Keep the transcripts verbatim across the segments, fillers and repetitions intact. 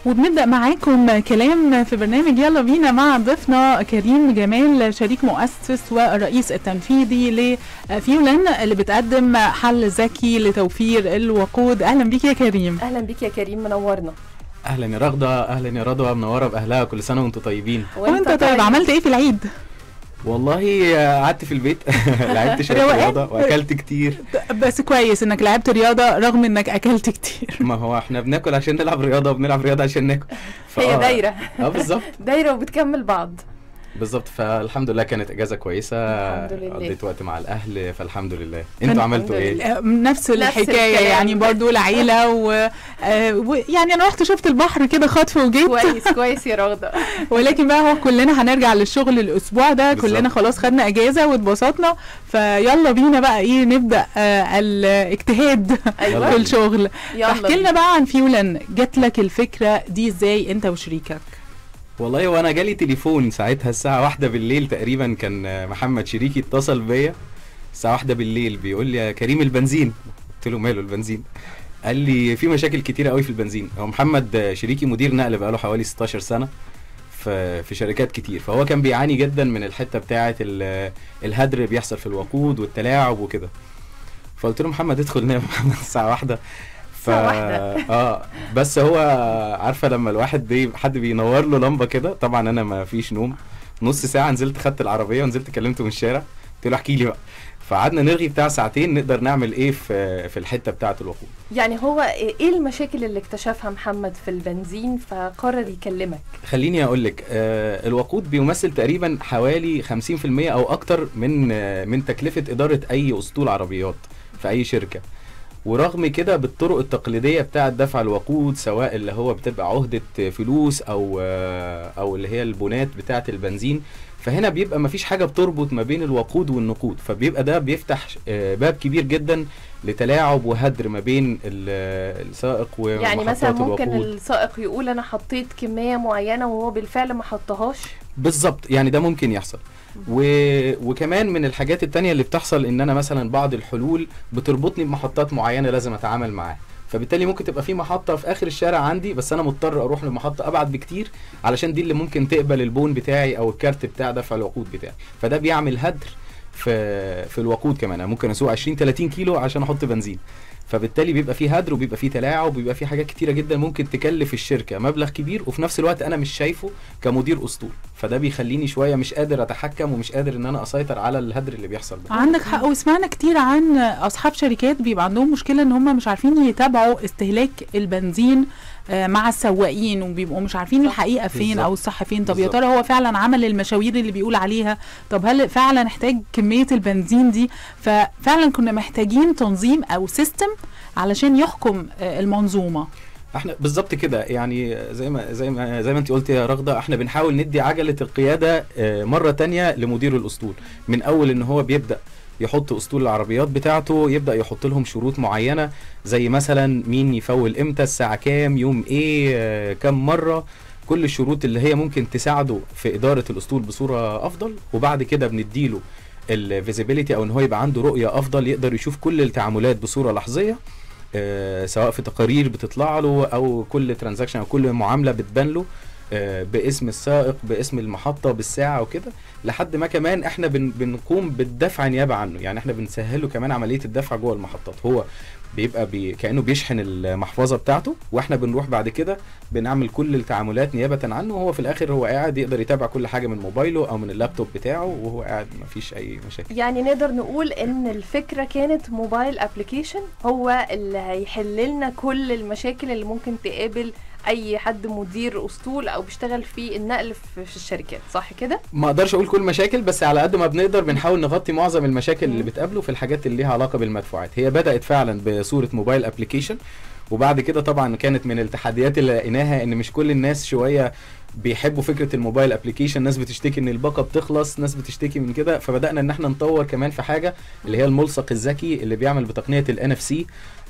وبنبدأ معاكم كلام في برنامج يلا بينا مع ضيفنا كريم جمال، شريك مؤسس والرئيس التنفيذي لفيولن اللي بتقدم حل ذكي لتوفير الوقود. اهلا بيك يا كريم. اهلا بيك يا كريم، منورنا. اهلا يا رغده، اهلا يا رضوى، منوره باهلها، كل سنه وانتم طيبين. وانت طيب. طيب عملت ايه في العيد؟ والله قعدت في البيت لعبت شويه رياضه واكلت كتير. بس كويس انك لعبت رياضه رغم انك اكلت كتير. ما هو احنا بناكل عشان نلعب رياضه وبنلعب رياضه عشان ناكل. هي دايره. اه بالظبط، دايره وبتكمل بعض. بالظبط. فالحمد لله كانت اجازه كويسه، الحمد لله قضيت وقت مع الاهل، فالحمد لله. انتوا عملتوا ايه؟ نفس الحكايه يعني برضو العيله و... و... يعني انا رحت شفت البحر كده خطف وجيت. كويس كويس يا رغده. ولكن بقى هو كلنا هنرجع للشغل الاسبوع ده، كلنا خلاص خدنا اجازه واتبسطنا، فيلا بينا بقى ايه نبدا آه الاجتهاد. أيوة. في الشغل. احكي لنا بقى عن فيولن، جات لك الفكره دي ازاي انت وشريكك؟ والله وانا جالي تليفون ساعتها الساعه واحدة بالليل تقريبا، كان محمد شريكي اتصل بيا الساعه واحدة بالليل بيقول لي يا كريم البنزين. قلت له ماله البنزين؟ قال لي في مشاكل كتيره قوي في البنزين. هو محمد شريكي مدير نقل بقاله حوالي ستاشر سنه في في شركات كتير، فهو كان بيعاني جدا من الحته بتاعه الهدر اللي بيحصل في الوقود والتلاعب وكده. فقلت له محمد ادخل نام محمد الساعه واحدة. ف... اه بس هو عارفه لما الواحد بي... حد بينور له لمبه كده، طبعا انا ما فيش نوم. نص ساعه نزلت خدت العربيه ونزلت كلمته من الشارع، قلت له احكي لي بقى. فقعدنا نرغي بتاع ساعتين نقدر نعمل ايه في في الحته بتاعه الوقود. يعني هو ايه المشاكل اللي اكتشفها محمد في البنزين فقرر يكلمك؟ خليني اقول لك، آه الوقود بيمثل تقريبا حوالي خمسين في المية او اكتر من آه من تكلفه اداره اي اسطول عربيات في اي شركه. ورغم كده بالطرق التقليديه بتاعه دفع الوقود، سواء اللي هو بتبقى عهده فلوس او آه او اللي هي البونات بتاعه البنزين، فهنا بيبقى مفيش حاجه بتربط ما بين الوقود والنقود، فبيبقى ده بيفتح آه باب كبير جدا لتلاعب وهدر ما بين السائق ومحطات الوقود. يعني مثلا ممكن السائق يقول انا حطيت كميه معينه وهو بالفعل ما حطهاش. بالظبط، يعني ده ممكن يحصل. و... وكمان من الحاجات التانية اللي بتحصل ان انا مثلا بعض الحلول بتربطني بمحطات معينة لازم اتعامل معاها، فبالتالي ممكن تبقى في محطة في اخر الشارع عندي بس انا مضطر اروح لمحطة ابعد بكتير علشان دي اللي ممكن تقبل البون بتاعي او الكارت بتاع دفع الوقود بتاعي، فده بيعمل هدر في في الوقود. كمان انا ممكن اسوق عشرين تلاتين كيلو عشان احط بنزين، فبالتالي بيبقى فيه هدر وبيبقى فيه تلاعب وبيبقى فيه حاجات كتيره جدا ممكن تكلف الشركه مبلغ كبير، وفي نفس الوقت انا مش شايفه كمدير اسطول، فده بيخليني شويه مش قادر اتحكم ومش قادر ان انا اسيطر على الهدر اللي بيحصل ده. عندك حق. وسمعنا كتير عن اصحاب شركات بيبقى عندهم مشكله ان هم مش عارفين يتابعوا استهلاك البنزين مع السواقين، وبيبقوا مش عارفين الحقيقه فين بالزبط. او الصح فين. طب يا ترى هو فعلا عمل المشاوير اللي بيقول عليها؟ طب هل فعلا احتاج كميه البنزين دي؟ ففعلا كنا محتاجين تنظيم او سيستم علشان يحكم المنظومه. احنا بالظبط كده، يعني زي ما زي ما زي ما انت قلت يا رغده، احنا بنحاول ندي عجله القياده مره تانية لمدير الاسطول، من اول ان هو بيبدا يحط اسطول العربيات بتاعته، يبدا يحط لهم شروط معينه زي مثلا مين يفول امتى، الساعه كام، يوم ايه، كم مره، كل الشروط اللي هي ممكن تساعده في اداره الاسطول بصوره افضل. وبعد كده بنديله الفيزيبيليتي او ان هو يبقى عنده رؤيه افضل، يقدر يشوف كل التعاملات بصوره لحظيه، آه سواء في تقارير بتطلع له او كل ترانزاكشن او كل معامله بتبان له آه باسم السائق، باسم المحطه، بالساعه وكده، لحد ما كمان احنا بن بنقوم بالدفع نيابه عنه. يعني احنا بنسهله كمان عمليه الدفع جوه المحطات، هو بيبقى بي كانه بيشحن المحفظه بتاعته، واحنا بنروح بعد كده بنعمل كل التعاملات نيابه عنه، وهو في الاخر هو قاعد يقدر يتابع كل حاجه من موبايله او من اللابتوب بتاعه وهو قاعد مفيش اي مشاكل. يعني نقدر نقول ان الفكره كانت موبايل ابلكيشن هو اللي هيحل لنا كل المشاكل اللي ممكن تقابل اي حد مدير اسطول او بيشتغل في النقل في الشركات، صح كده؟ ما اقدرش اقول كل مشاكل، بس على قد ما بنقدر بنحاول نغطي معظم المشاكل اللي بتقابله في الحاجات اللي ليها علاقه بالمدفوعات. هي بدات فعلا بصوره موبايل ابلكيشن، وبعد كده طبعا كانت من التحديات اللي لقيناها ان مش كل الناس شويه بيحبوا فكره الموبايل ابلكيشن، ناس بتشتكي ان الباقه بتخلص، ناس بتشتكي من كده، فبدانا ان احنا نطور كمان في حاجه اللي هي الملصق الذكي اللي بيعمل بتقنيه الان اف سي.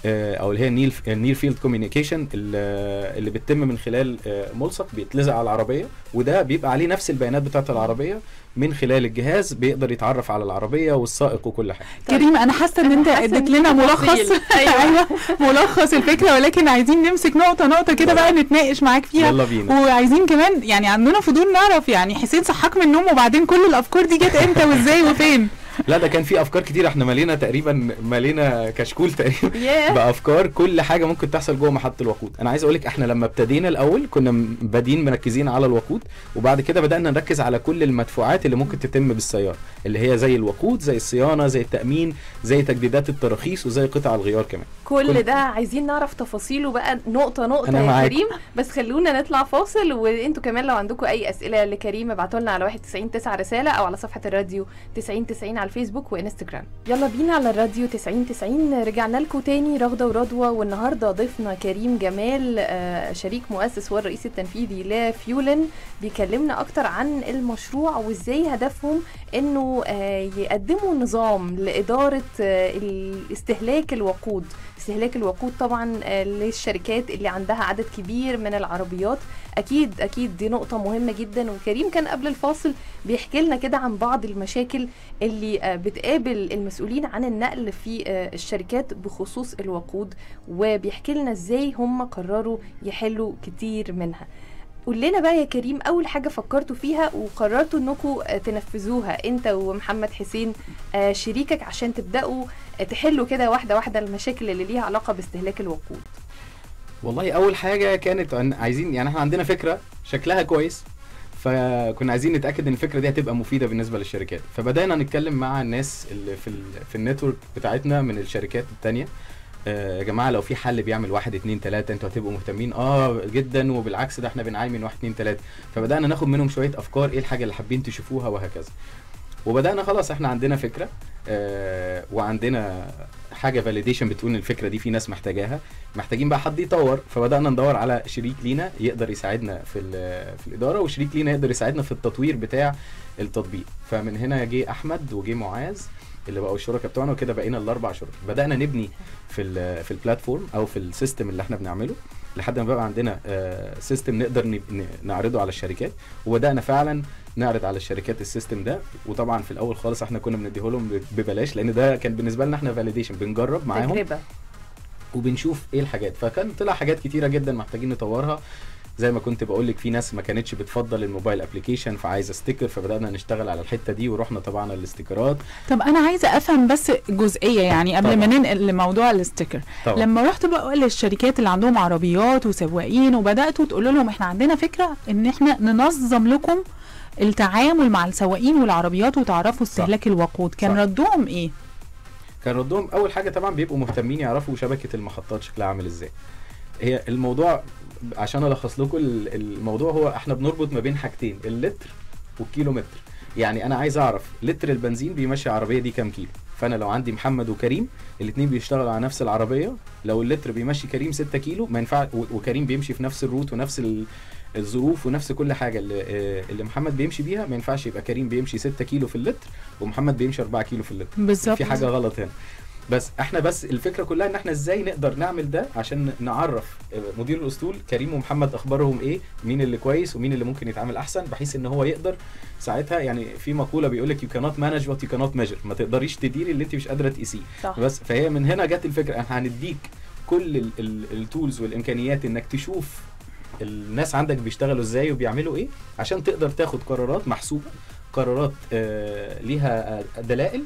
او اللي هي النير النير فيلد كوميونيكيشن اللي بتتم من خلال ملصق بيتلزق على العربيه، وده بيبقى عليه نفس البيانات بتاعه العربيه من خلال الجهاز، بيقدر يتعرف على العربيه والسائق وكل حاجه. كريم انا حاسه ان انت اديت لنا ملخص ايوه ملخص الفكره، ولكن عايزين نمسك نقطه نقطه كده بقى نتناقش معاك فيها. يلا بينا. وعايزين كمان يعني عندنا فضول نعرف يعني حسين صحاك من النوم وبعدين كل الافكار دي جت امتى وازاي وفين؟ لا ده كان في افكار كتير، احنا مالينا تقريبا مالينا كشكول تقريبا yeah. بافكار كل حاجه ممكن تحصل جوه محطه الوقود. انا عايز اقول لك احنا لما ابتدينا الاول كنا بادين مركزين على الوقود، وبعد كده بدانا نركز على كل المدفوعات اللي ممكن تتم بالسياره، اللي هي زي الوقود، زي الصيانه، زي التامين، زي تجديدات التراخيص، وزي قطع الغيار كمان. كل, كل ده عايزين نعرف تفاصيله بقى نقطه نقطه يا معاك. كريم بس خلونا نطلع فاصل، وانتوا كمان لو عندكم اي اسئله لكريم ابعتوا لنا على واحد تسعين تسعة رساله او على صفحه الراديو تسعين تسعين على الفيسبوك وانستجرام. يلا بينا على الراديو تسعين تسعين. رجعنا لكم تاني رغده ورضوى، والنهارده ضيفنا كريم جمال آه شريك مؤسس والرئيس التنفيذي لفيولن، بيكلمنا اكتر عن المشروع وازاي هدفهم انه آه يقدموا نظام لاداره آه الاستهلاك الوقود. استهلاك الوقود طبعا آه للشركات اللي عندها عدد كبير من العربيات، اكيد اكيد دي نقطه مهمه جدا. وكريم كان قبل الفاصل بيحكي لنا كده عن بعض المشاكل اللي آه بتقابل المسؤولين عن النقل في آه الشركات بخصوص الوقود، وبيحكي لنا ازاي هم قرروا يحلوا كتير منها. قول لنا بقى يا كريم اول حاجه فكرتوا فيها وقررتوا انكم تنفذوها انت ومحمد حسين شريكك عشان تبداوا تحلوا كده واحده واحده المشاكل اللي ليها علاقه باستهلاك الوقود. والله اول حاجه كانت عايزين، يعني احنا عندنا فكره شكلها كويس، فكنا عايزين نتاكد ان الفكره دي هتبقى مفيده بالنسبه للشركات، فبدانا نتكلم مع الناس اللي في في النتورك بتاعتنا من الشركات الثانيه. يا جماعه لو في حل بيعمل واحد اتنين تلاته انتوا هتبقوا مهتمين؟ اه جدا، وبالعكس ده احنا بنعاني من واحد اتنين تلاته. فبدانا ناخد منهم شويه افكار ايه الحاجه اللي حابين تشوفوها وهكذا. وبدانا خلاص احنا عندنا فكره آه وعندنا حاجه فاليديشن بتقول ان الفكره دي في ناس محتاجاها، محتاجين بقى حد يطور. فبدانا ندور على شريك لينا يقدر يساعدنا في في الاداره، وشريك لينا يقدر يساعدنا في التطوير بتاع التطبيق. فمن هنا جه احمد وجه معاذ اللي بقوا الشركاء بتوعنا، وكده بقينا الاربع شركاء. بدانا نبني في ال في البلاتفورم او في السيستم اللي احنا بنعمله لحد ما بقى عندنا آه سيستم نقدر نعرضه على الشركات. وبدانا فعلا نعرض على الشركات السيستم ده. وطبعا في الاول خالص احنا كنا بنديه لهم ببلاش، لان ده كان بالنسبه لنا احنا فاليديشن، بنجرب معاهم تجربه وبنشوف ايه الحاجات. فكان طلع حاجات كتيره جدا محتاجين نطورها. زي ما كنت بقول لك في ناس ما كانتش بتفضل الموبايل ابلكيشن فعايزه ستيكر، فبدانا نشتغل على الحته دي ورحنا طبعا الاستيكرات. طب انا عايزه افهم بس جزئيه يعني قبل طبعا. ما ننقل لموضوع الاستيكر. طبعا. لما رحت بقى للشركات اللي عندهم عربيات وسواقين وبداتوا تقولوا لهم احنا عندنا فكره ان احنا ننظم لكم التعامل مع السواقين والعربيات وتعرفوا استهلاك الوقود، كان صح. ردهم ايه؟ كان ردهم اول حاجه طبعا بيبقوا مهتمين يعرفوا شبكه المحطات شكلها عامل ازاي. هي الموضوع عشان الخص لكم الموضوع هو احنا بنربط ما بين حاجتين، اللتر والكيلومتر. يعني انا عايز اعرف لتر البنزين بيمشي العربيه دي كام كيلو. فانا لو عندي محمد وكريم الاثنين بيشتغلوا على نفس العربيه، لو اللتر بيمشي كريم ستة كيلو ما ينفع، وكريم بيمشي في نفس الروت ونفس الظروف ونفس كل حاجه اللي, اللي محمد بيمشي بيها، ما ينفعش يبقى كريم بيمشي ستة كيلو في اللتر ومحمد بيمشي أربعة كيلو في اللتر. بالظبط، في حاجه غلط هنا. بس احنا بس الفكره كلها ان احنا ازاي نقدر نعمل ده عشان نعرف مدير الاسطول كريم ومحمد اخبارهم ايه، مين اللي كويس ومين اللي ممكن يتعامل احسن، بحيث ان هو يقدر ساعتها. يعني في مقوله بيقول لك you cannot manage what you cannot measure، ما تقدريش تديري اللي انت مش قادره تقيسيه. بس فهي من هنا جت الفكره، احنا هنديك كل التولز والامكانيات انك تشوف الناس عندك بيشتغلوا ازاي وبيعملوا ايه، عشان تقدر تاخد قرارات محسوبه، قرارات آه ليها دلائل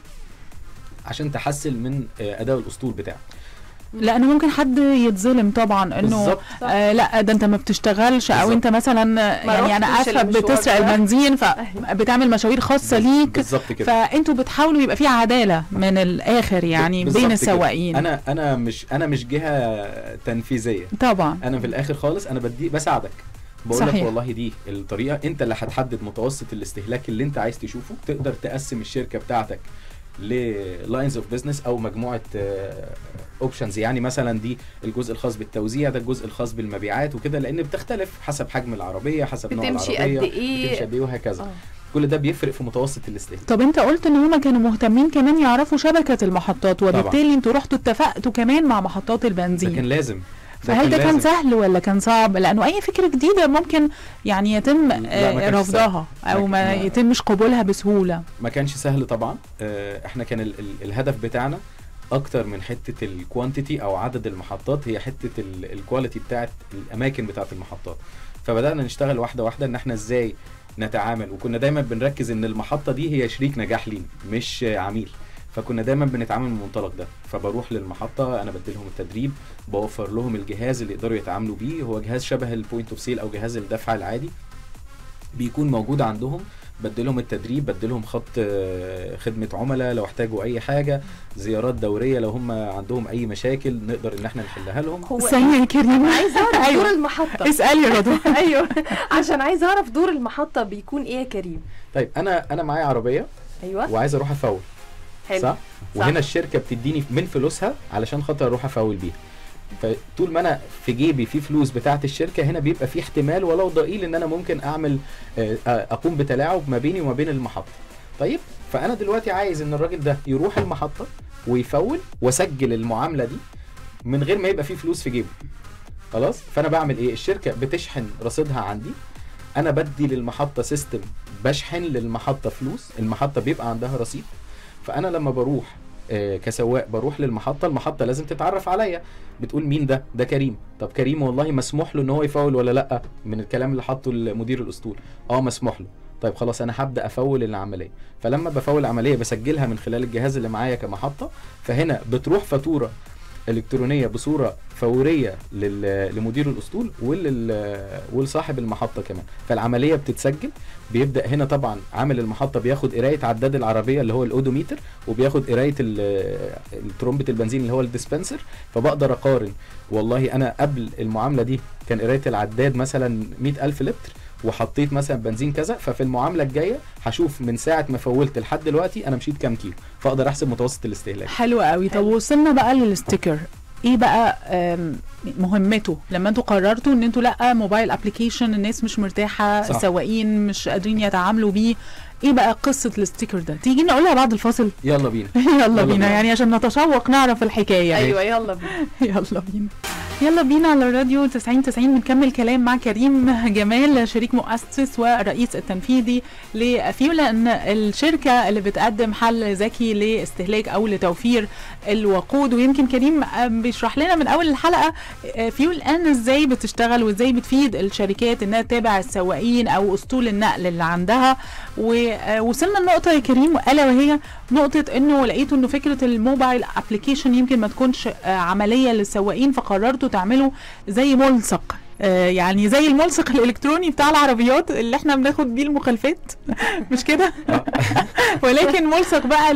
عشان تحسن من اداء الاسطول بتاعك. لانه ممكن حد يتظلم طبعا انه آه لا ده انت ما بتشتغلش بالزبط. او انت مثلا يعني انا اسفه بتسرق البنزين فبتعمل مشاوير خاصه ليك، فانتوا بتحاولوا يبقى في عداله من الاخر يعني بين السواقين. انا انا مش انا مش جهه تنفيذيه طبعا، انا في الاخر خالص انا بدي بساعدك، بقول لك والله دي الطريقه، انت اللي هتحدد متوسط الاستهلاك اللي انت عايز تشوفه. تقدر تقسم الشركه بتاعتك للاينز اوف بزنس او مجموعه اوبشنز، يعني مثلا دي الجزء الخاص بالتوزيع، ده الجزء الخاص بالمبيعات وكده، لان بتختلف حسب حجم العربيه، حسب نوع العربيه، بتمشي قد ايه، بتمشي قد ايه وهكذا. كل ده بيفرق في متوسط الاستهلاك. طب انت قلت ان هما كانوا مهتمين كمان يعرفوا شبكه المحطات، وبالتالي انتوا رحتوا اتفقتوا كمان مع محطات البنزين. ده كان لازم. فهل ده كان لازم. سهل ولا كان صعب؟ لانه اي فكره جديده ممكن يعني يتم آه رفضها او ما, ما يتمش قبولها بسهوله. ما كانش سهل طبعا. آه احنا كان ال ال الهدف بتاعنا اكتر من حته الكوانتيتي او عدد المحطات، هي حته الكواليتي بتاعت الاماكن بتاعت المحطات. فبدانا نشتغل واحده واحده ان احنا ازاي نتعامل، وكنا دايما بنركز ان المحطه دي هي شريك نجاح لينا مش عميل. فكنا دايما بنتعامل من المنطلق ده. فبروح للمحطه انا بديلهم التدريب، بوفر لهم الجهاز اللي يقدروا يتعاملوا بيه، هو جهاز شبه البوينت اوف سيل او جهاز الدفع العادي بيكون موجود عندهم. بديلهم التدريب، بديلهم خط خدمه عملاء لو احتاجوا اي حاجه، زيارات دوريه لو هم عندهم اي مشاكل نقدر ان احنا نحلها لهم. هو ثانيه يا كريم، عايزه اعرف أيوة. دور المحطه. اسالي يا رضوى. ايوه عشان عايزه اعرف دور المحطه بيكون ايه يا كريم. طيب انا انا معايا عربيه ايوه وعايز اروح افول. حلو. صح؟ وهنا الشركه بتديني من فلوسها علشان خاطر اروح افول بيها. فطول ما انا في جيبي في فلوس بتاعه الشركه، هنا بيبقى في احتمال ولو ضئيل ان انا ممكن اعمل اقوم بتلاعب ما بيني وما بين المحطه. طيب فانا دلوقتي عايز ان الراجل ده يروح المحطه ويفول واسجل المعامله دي من غير ما يبقى في فلوس في جيبه. خلاص؟ فانا بعمل ايه؟ الشركه بتشحن رصيدها عندي، انا بدي للمحطه سيستم بشحن للمحطه فلوس، المحطه بيبقى عندها رصيد. فانا لما بروح آه كسواق بروح للمحطه، المحطه لازم تتعرف عليا، بتقول مين ده؟ ده كريم. طب كريم والله مسموح له ان هو يفول ولا لا؟ من الكلام اللي حطه المدير الاسطول، اه مسموح له. طيب خلاص انا هبدا افول العمليه. فلما بفول العمليه بسجلها من خلال الجهاز اللي معايا كمحطه، فهنا بتروح فاتوره الكترونيه بصوره فوريه لمدير الاسطول ولصاحب المحطه كمان. فالعمليه بتتسجل، بيبدا هنا طبعا عامل المحطه بياخد قرايه عداد العربيه اللي هو الاودوميتر، وبياخد قرايه الترومبه البنزين اللي هو الديسبنسر. فبقدر اقارن والله انا قبل المعامله دي كان قرايه العداد مثلا مئة ألف لتر وحطيت مثلا بنزين كذا، ففي المعامله الجايه هشوف من ساعه ما فولت لحد دلوقتي انا مشيت كام كيلو، فاقدر احسب متوسط الاستهلاك. حلو قوي. طب وصلنا بقى للستيكر، ايه بقى مهمته لما انتوا قررتوا ان انتوا لا موبايل ابلكيشن الناس مش مرتاحه، السواقين مش قادرين يتعاملوا بيه، ايه بقى قصه الستيكر ده؟ تيجي نقولها بعد الفاصل؟ يلا بينا. يلا بينا يعني عشان نتشوق نعرف الحكايه. ايوه يلا بينا. يلا بينا يلا بينا على الراديو تسعين تسعين. بنكمل كلام مع كريم جمال، شريك مؤسس ورئيس التنفيذي لفيولان، الشركه اللي بتقدم حل ذكي لاستهلاك او لتوفير الوقود. ويمكن كريم بيشرح لنا من اول الحلقه فيولان ازاي بتشتغل وازاي بتفيد الشركات انها تتابع السواقين او اسطول النقل اللي عندها. ووصلنا لنقطه يا كريم الا وهي نقطه انه لقيتوا انه فكره الموبايل ابلكيشن يمكن ما تكونش عمليه للسواقين، فقررتوا تعملوا زي ملصق، آه يعني زي الملصق الالكتروني بتاع العربيات اللي احنا بناخد بيه المخالفات مش كده؟ ولكن ملصق بقى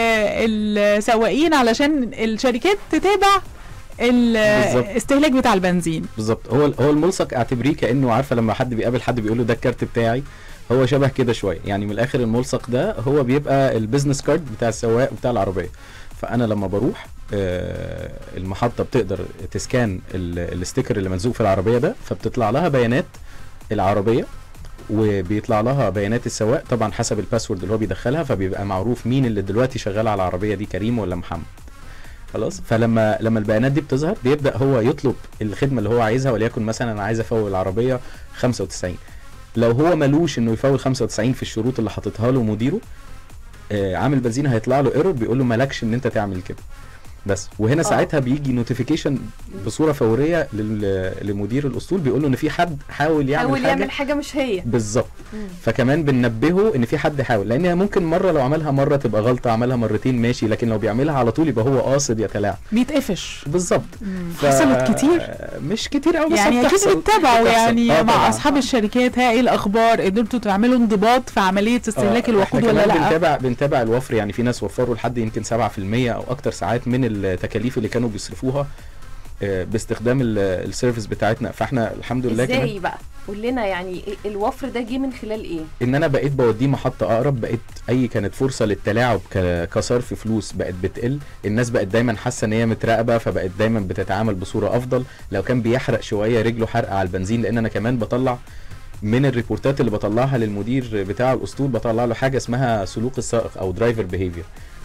للسواقين علشان الشركات تتابع الاستهلاك بتاع البنزين. بالظبط. هو هو الملصق اعتبريه كانه عارفه لما حد بيقابل حد بيقول له ده الكارت بتاعي، هو شبه كده شويه يعني. من الاخر الملصق ده هو بيبقى البيزنس كارد بتاع السواق وبتاع العربيه. فانا لما بروح آه المحطه بتقدر تسكان الاستيكر اللي ملزوق في العربيه ده، فبتطلع لها بيانات العربيه وبيطلع لها بيانات السواق طبعا حسب الباسورد اللي هو بيدخلها، فبيبقى معروف مين اللي دلوقتي شغال على العربيه دي، كريم ولا محمد. خلاص. فلما لما البيانات دي بتظهر بيبدا هو يطلب الخدمه اللي هو عايزها، وليكن مثلا انا عايز افول العربيه خمسة وتسعين. لو هو ملوش انه يفول خمسة وتسعين في الشروط اللي حاططها له مديره، آه عامل بنزين هيطلع له ايرور بيقول له مالكش ان انت تعمل كده بس. وهنا أوه. ساعتها بيجي نوتيفيكيشن بصوره فوريه لمدير الاسطول بيقول له ان في حد حاول يعمل حاول حاجه يعمل حاجه مش هي بالظبط. فكمان بننبهه ان في حد حاول، لان ممكن مره لو عملها مره تبقى غلطه، عملها مرتين ماشي، لكن لو بيعملها على طول يبقى هو قاصد يتلاعب، بيتقفش. بالظبط. ف... حصلت كتير مش كتير قوي بس يعني اكيد بتتابعوا يعني مع اصحاب الشركات. ها ايه الاخبار؟ قدرتوا تعملوا انضباط في عمليه استهلاك الوقود ولا لا؟ بنتابع بنتابع الوفر يعني. في ناس وفروا لحد يمكن سبعة في المية او اكتر ساعات من التكاليف اللي كانوا بيصرفوها باستخدام السيرفيس بتاعتنا. فاحنا الحمد لله. ازاي بقى؟ قول لنا يعني الوفر ده جه من خلال ايه؟ ان انا بقيت بوديه محطه اقرب، بقيت اي كانت فرصه للتلاعب كصرف فلوس بقت بتقل، الناس بقت دايما حاسه ان هي متراقبه، فبقت دايما بتتعامل بصوره افضل. لو كان بيحرق شويه رجله حرقه على البنزين، لان انا كمان بطلع من الريبورتات اللي بطلعها للمدير بتاع الاسطول بطلع له حاجه اسمها سلوك السائق او درايفر بيهيفير.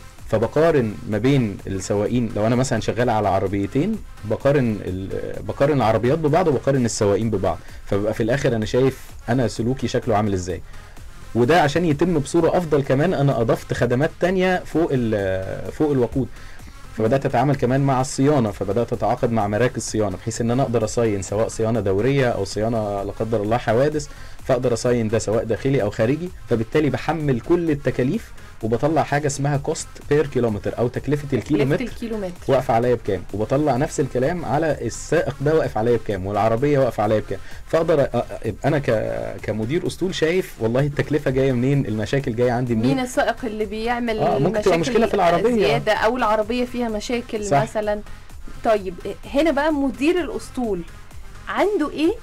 فبقارن ما بين السواقين، لو انا مثلا شغال على عربيتين بقارن بقارن العربيات ببعض وبقارن السواقين ببعض، فبقى في الاخر انا شايف انا سلوكي شكله عامل ازاي. وده عشان يتم بصوره افضل كمان انا اضفت خدمات تانية فوق فوق الوقود. فبدات اتعامل كمان مع الصيانه، فبدات اتعاقد مع مراكز صيانه بحيث ان انا اقدر اصين سواء صيانه دوريه او صيانه لا قدر الله حوادث، فاقدر اصين ده سواء داخلي او خارجي. فبالتالي بحمل كل التكاليف وبطلع حاجه اسمها كوست بير كيلومتر او تكلفه الكيلومتر واقفه عليا بكام، وبطلع نفس الكلام على السائق ده واقف عليا بكام والعربيه واقفه عليا بكام. فاقدر انا كمدير اسطول شايف والله التكلفه جايه منين، المشاكل جايه عندي منين، مين السائق اللي بيعمل آه ممكن تبقى مشكله في العربيه زياده او العربيه فيها مشاكل صح. مثلا. طيب هنا بقى مدير الاسطول عنده ايه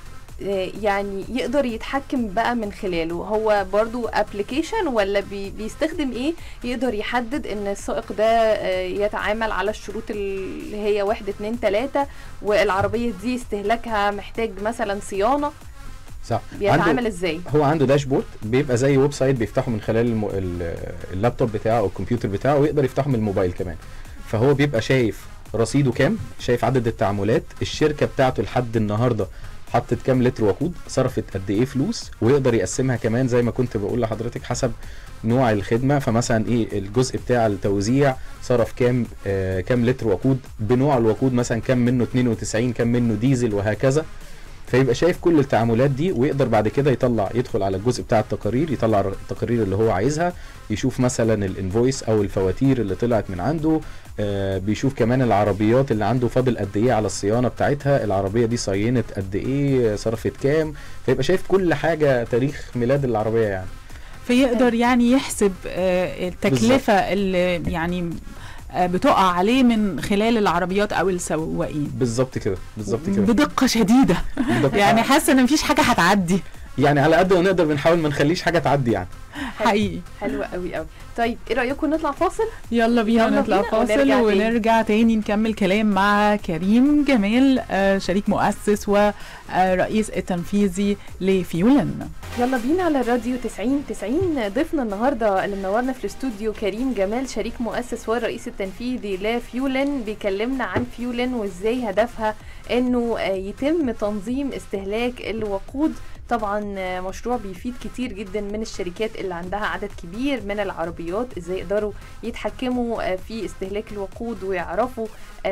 يعني يقدر يتحكم بقى من خلاله؟ هو برضو ابليكيشن ولا بي بيستخدم ايه يقدر يحدد ان السائق ده يتعامل على الشروط اللي هي واحد اتنين تلاتة والعربية دي استهلاكها محتاج مثلا صيانة؟ صح. بيتعامل ازاي؟ هو عنده داشبورد بيبقى زي ويب سايت بيفتحه من خلال الم... اللابتوب بتاعه او الكمبيوتر بتاعه، ويقدر يفتحه من الموبايل كمان. فهو بيبقى شايف رصيده كام، شايف عدد التعاملات، الشركة بتاعته لحد النهارده حطت كام لتر وقود، صرفت قد ايه فلوس، ويقدر يقسمها كمان زي ما كنت بقول لحضرتك حسب نوع الخدمه. فمثلا ايه الجزء بتاع التوزيع صرف كام آه كام لتر وقود بنوع الوقود، مثلا كام منه اتنين وتسعين كام منه ديزل وهكذا. فيبقى شايف كل التعاملات دي، ويقدر بعد كده يطلع يدخل على الجزء بتاع التقارير، يطلع التقارير اللي هو عايزها، يشوف مثلا الانفويس او الفواتير اللي طلعت من عنده، آه بيشوف كمان العربيات اللي عنده فاضل قد ايه على الصيانه بتاعتها، العربيه دي صينت قد ايه، صرفت كام. فيبقى شايف كل حاجه، تاريخ ميلاد العربيه يعني. فيقدر يعني يحسب آه التكلفه اللي يعني بتقع عليه من خلال العربيات او السواقين. بالظبط كده بالظبط كده بدقه شديده. بدقة يعني حاسه ان مفيش حاجه هتعدي، يعني على قد ما نقدر بنحاول ما نخليش حاجه تعدي يعني. حقيقي حلوه قوي قوي. طيب ايه رايكم نطلع فاصل؟ يلا بينا يلا نطلع بينا فاصل ونرجع, ونرجع تاني. تاني نكمل كلام مع كريم جمال شريك مؤسس ورئيس التنفيذي لفيولن. يلا بينا على الراديو تسعين تسعين. ضيفنا النهارده اللي منورنا في الاستوديو كريم جمال شريك مؤسس والرئيس التنفيذي لفيولن، بيكلمنا عن فيولن وازاي هدفها انه يتم تنظيم استهلاك الوقود. طبعا مشروع بيفيد كتير جدا من الشركات اللي عندها عدد كبير من العربيات، ازاي يقدروا يتحكموا في استهلاك الوقود ويعرفوا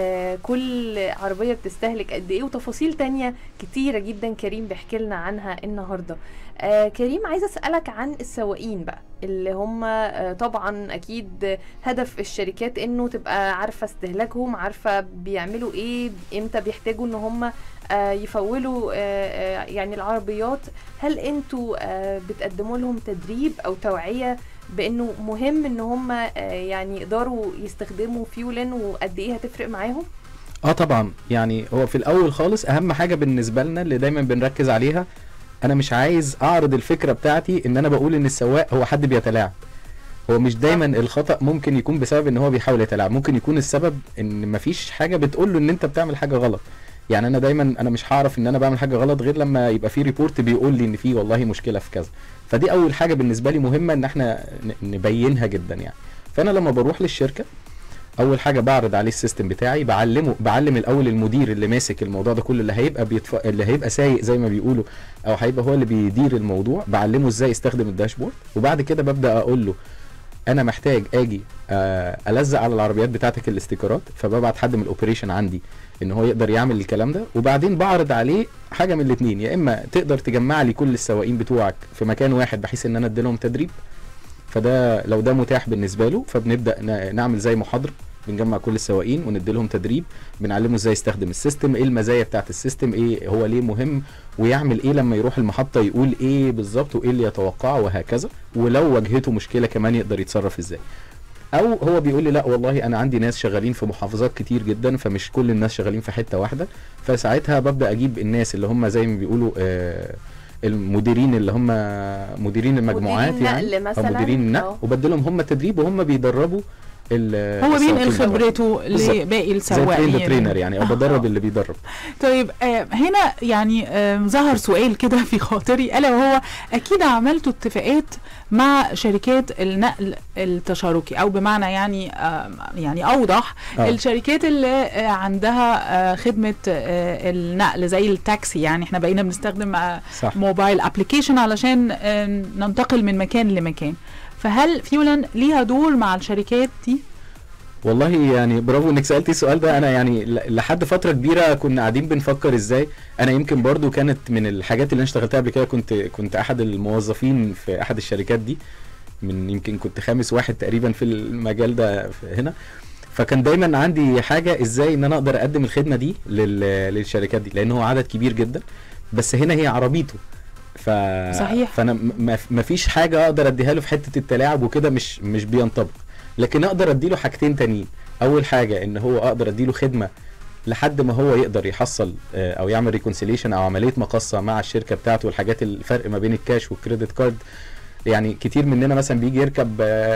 كل عربية بتستهلك قد ايه، وتفاصيل تانية كتيرة جدا كريم بيحكي لنا عنها النهاردة. كريم عايزة اسألك عن السواقين بقى اللي هم طبعا اكيد هدف الشركات انه تبقى عارفة استهلاكهم، عارفة بيعملوا ايه، امتى بيحتاجوا ان هم يفولوا يعني العربيات. هل انتوا بتقدموا لهم تدريب او توعية بانه مهم ان هم يعني يقدروا يستخدموا فيولن وقد ايه هتفرق معاهم؟ اه طبعا. يعني هو في الاول خالص اهم حاجة بالنسبة لنا اللي دايما بنركز عليها، انا مش عايز اعرض الفكرة بتاعتي ان انا بقول ان السواق هو حد بيتلاعب. هو مش دايما الخطأ ممكن يكون بسبب ان هو بيحاول يتلاعب، ممكن يكون السبب ان مفيش حاجة بتقول له ان انت بتعمل حاجة غلط. يعني انا دايما انا مش هعرف ان انا بعمل حاجه غلط غير لما يبقى في ريبورت بيقول لي ان في والله مشكله في كذا. فدي اول حاجه بالنسبه لي مهمه ان احنا نبينها جدا يعني. فانا لما بروح للشركه اول حاجه بعرض عليه السيستم بتاعي، بعلمه بعلم الاول المدير اللي ماسك الموضوع ده كله، اللي هيبقى بيتف... اللي هيبقى سايق زي ما بيقولوا او هيبقى هو اللي بيدير الموضوع، بعلمه ازاي يستخدم الداشبورد. وبعد كده ببدا اقول له انا محتاج اجي الزق على العربيات بتاعتك الاستيكرات، فببعت حد من الاوبريشن عندي ان هو يقدر يعمل الكلام ده. وبعدين بعرض عليه حاجه من الاثنين، يا اما تقدر تجمع لي كل السواقين بتوعك في مكان واحد بحيث ان انا ادي لهم تدريب، فده لو ده متاح بالنسبه له فبنبدا نعمل زي محاضره، بنجمع كل السواقين وندي لهم تدريب، بنعلمه ازاي يستخدم السيستم، ايه المزايا بتاعت السيستم، ايه هو ليه مهم، ويعمل ايه لما يروح المحطه يقول ايه بالظبط وايه اللي يتوقعه وهكذا. ولو واجهته مشكله كمان يقدر يتصرف ازاي. او هو بيقول لي لا والله انا عندي ناس شغالين في محافظات كتير جدا، فمش كل الناس شغالين في حته واحده، فساعتها ببدا اجيب الناس اللي هم زي ما بيقولوا آه المديرين اللي هم مديرين المجموعات، مديرين يعني مثلا مديرين النقل، وبدلهم هم تدريب وهم بيدربوا هو بينقل خبرته لباقي السواقين زي ترينر يعني، او بدرب اللي بيدرب. طيب آه هنا يعني آه ظهر سؤال كده في خاطري، الا وهو اكيد عملتوا اتفاقات مع شركات النقل التشاركي، او بمعنى يعني آه يعني اوضح أوه. الشركات اللي آه عندها آه خدمه آه النقل زي التاكسي، يعني احنا بقينا بنستخدم آه موبايل ابلكيشن علشان آه ننتقل من مكان لمكان. فهل فيولن ليها دور مع الشركات دي؟ والله يعني برافو انك سألتي السؤال ده. انا يعني لحد فترة كبيرة كنا قاعدين بنفكر ازاي. انا يمكن برضو كانت من الحاجات اللي انا اشتغلتها قبل كده، كنت كنت احد الموظفين في احد الشركات دي، من يمكن كنت خامس واحد تقريبا في المجال ده هنا. فكان دايما عندي حاجة ازاي ان انا اقدر اقدم الخدمة دي للشركات دي، لان هو عدد كبير جدا، بس هنا هي عربيته. ف... صحيح. فانا ما فيش حاجة اقدر اديها له في حتة التلاعب وكده، مش مش بينطبق. لكن اقدر اديله حاجتين تانيين. اول حاجة ان هو اقدر اديله خدمة لحد ما هو يقدر يحصل او يعمل ريكونسيليشن او عملية مقاصة مع الشركة بتاعته، والحاجات الفرق ما بين الكاش والكريدت كارد. يعني كتير مننا مثلا بيجي يركب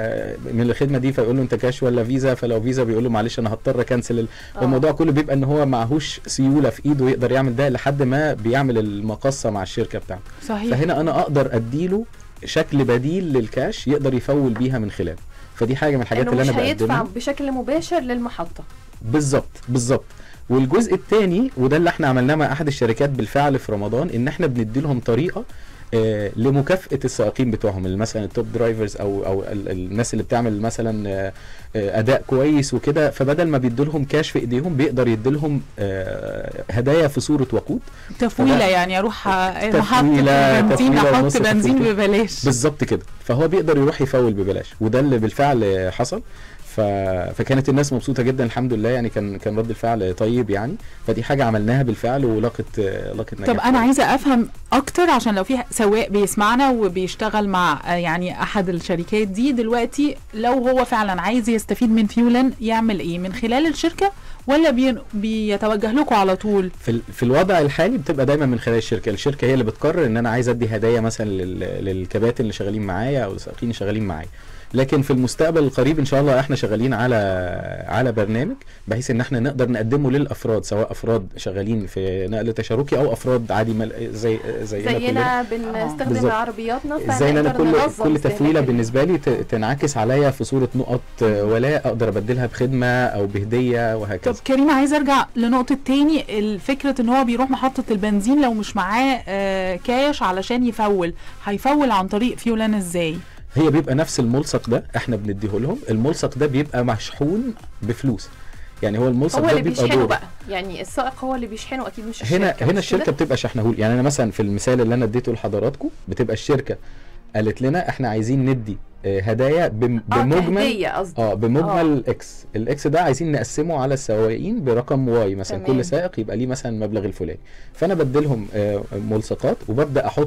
من الخدمة دي فيقول له انت كاش ولا فيزا، فلو فيزا بيقول له معلش انا هضطر اكنسل. الموضوع كله بيبقى ان هو معهوش سيولة في ايده يقدر يعمل ده لحد ما بيعمل المقاصة مع الشركة بتاعته. صحيح. فهنا انا اقدر اديله شكل بديل للكاش يقدر يفول بيها من خلاله. فدي حاجة من الحاجات اللي انا بقدمها. مش هيدفع بشكل مباشر للمحطة. بالظبط بالظبط. والجزء الثاني وده اللي احنا عملناه مع احد الشركات بالفعل في رمضان، ان احنا بندي لهم طريقة آه لمكافأة السائقين بتوعهم، اللي مثلا التوب درايفرز او او الناس اللي بتعمل مثلا آه اداء كويس وكده. فبدل ما بيدي لهم كاش في ايديهم بيقدر يدي لهم آه هدايا في صورة وقود، تفويلة. يعني اروح محطة بنزين احط بنزين ببلاش. بالظبط كده. فهو بيقدر يروح يفول ببلاش، وده اللي بالفعل حصل. ف... فكانت الناس مبسوطه جدا الحمد لله. يعني كان كان رد الفعل طيب يعني. فدي حاجه عملناها بالفعل ولقت لقت نجاح. طب انا عايزه افهم اكتر، عشان لو في سواق بيسمعنا وبيشتغل مع يعني احد الشركات دي دلوقتي، لو هو فعلا عايز يستفيد من فيولن يعمل ايه؟ من خلال الشركه ولا بي... بيتوجه لكم على طول؟ في ال... في الوضع الحالي بتبقى دايما من خلال الشركه. الشركه هي اللي بتقرر ان انا عايز ادي هدايا مثلا لل... للكباتن اللي شغالين معايا او السائقين اللي شغالين معايا. لكن في المستقبل القريب ان شاء الله احنا شغالين على على برنامج بحيث ان احنا نقدر نقدمه للافراد، سواء افراد شغالين في نقل تشاركي او افراد عادي مل... زي زينا زينا بنستخدم عربياتنا. زي ان انا كل كل تفويله بالنسبه لي تنعكس عليا في صوره نقط ولاء اقدر ابدلها بخدمه او بهديه وهكذا. طب كريم، عايز ارجع لنقطه تاني، الفكره ان هو بيروح محطه البنزين لو مش معاه آه كاش علشان يفول، هيفول عن طريق فيولن ازاي؟ هي بيبقى نفس الملصق ده احنا بنديه لهم. الملصق ده بيبقى مشحون بفلوس. يعني هو الملصق هو ده اللي بيبقى بيشحنه بقى، يعني السائق هو اللي بيشحنه اكيد مش الشركه. هنا هنا الشركه بتبقى شحنهول. يعني انا مثلا في المثال اللي انا اديته لحضراتكم بتبقى الشركه قالت لنا احنا عايزين ندي هدايا بمجمل اه اه بمجمل اكس. الاكس ده عايزين نقسمه على السواقين برقم واي مثلا. تمام. كل سائق يبقى ليه مثلا مبلغ الفلاني. فانا بديلهم آه ملصقات وببدا احط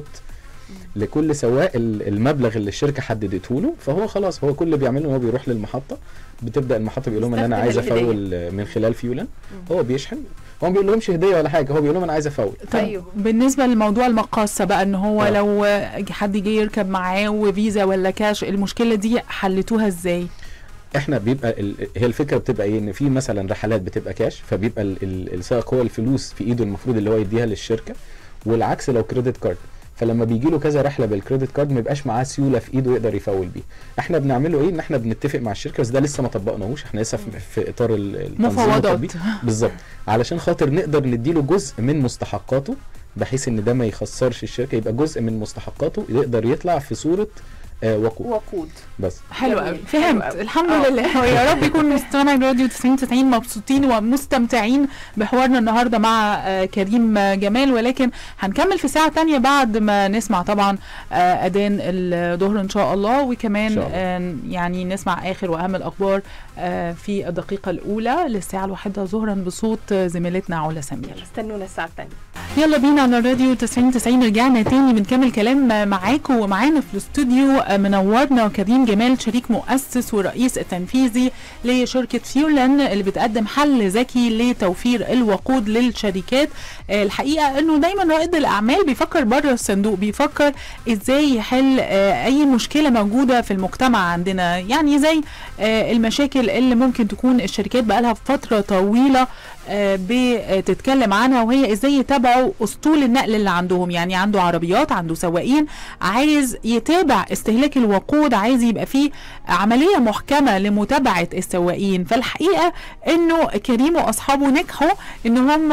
لكل سواق المبلغ اللي الشركه حددته له. فهو خلاص هو كل اللي بيعمله هو بيروح للمحطه، بتبدا المحطه بيقول لهم ان انا عايز افول من خلال فيولن. هو بيشحن، هو ما بيقول لهمش هديه ولا حاجه، هو بيقول لهم انا عايز افول. طيب بالنسبه لموضوع المقاصه بقى، ان هو أه. لو حد جه يركب معاه وفيزا ولا كاش، المشكله دي حلتوها ازاي؟ احنا بيبقى ال... هي الفكره بتبقى ايه، ان في مثلا رحلات بتبقى كاش، فبيبقى ال... ال... السائق هو الفلوس في ايده المفروض اللي هو يديها للشركه، والعكس لو كريدت كارد. فلما بيجي له كذا رحله بالكريدت كارد ما يبقاش معاه سيوله في ايده يقدر يفول بيها. احنا بنعمله ايه، ان احنا بنتفق مع الشركه، بس ده لسه ما طبقناهوش، احنا لسه في, في اطار المفاوضات بالظبط، علشان خاطر نقدر نديله جزء من مستحقاته، بحيث ان ده ما يخسرش الشركه، يبقى جزء من مستحقاته يقدر يطلع في صوره آه وقود. وقود بس حلو قوي، فهمت أوي. الحمد أوه. لله. ويا رب يكون مستمعين راديو تسعين تسعين مبسوطين ومستمتعين بحوارنا النهارده مع آه كريم جمال. ولكن هنكمل في ساعه تانية بعد ما نسمع طبعا آه اذان الظهر ان شاء الله، وكمان شاء الله. آه يعني نسمع اخر واهم الاخبار آه في الدقيقه الاولى للساعه الواحدة ظهرا بصوت زميلتنا علا سمير. استنونا الساعه الثانيه. يلا بينا على الراديو تسعين تسعين. رجعنا تاني بنكمل كلام معاكم، ومعانا في الاستوديو منورنا كريم جمال، شريك مؤسس والرئيس التنفيذي لشركة فيولن اللي بتقدم حل ذكي لتوفير الوقود للشركات. الحقيقة انه دايما رائد الاعمال بيفكر بره الصندوق، بيفكر ازاي يحل اي مشكلة موجودة في المجتمع عندنا، يعني زي المشاكل المشاكل اللي ممكن تكون الشركات بقالها فتره طويله آه بتتكلم عنها، وهي ازاي يتابعوا اسطول النقل اللي عندهم. يعني عنده عربيات، عنده سواقين، عايز يتابع استهلاك الوقود، عايز يبقى فيه عمليه محكمه لمتابعه السواقين. فالحقيقه انه كريم واصحابه نجحوا ان هم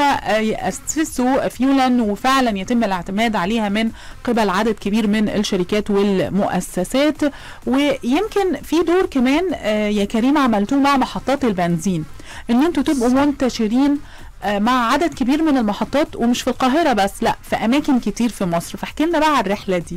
يأسسوا فيولا، وفعلا يتم الاعتماد عليها من قبل عدد كبير من الشركات والمؤسسات. ويمكن في دور كمان يا كريم عملتوه مع محطات البنزين، ان انتوا تبقوا منتشرين مع عدد كبير من المحطات، ومش في القاهرة بس، لا في اماكن كتير في مصر. فاحكي لنا بقى عن الرحلة دي.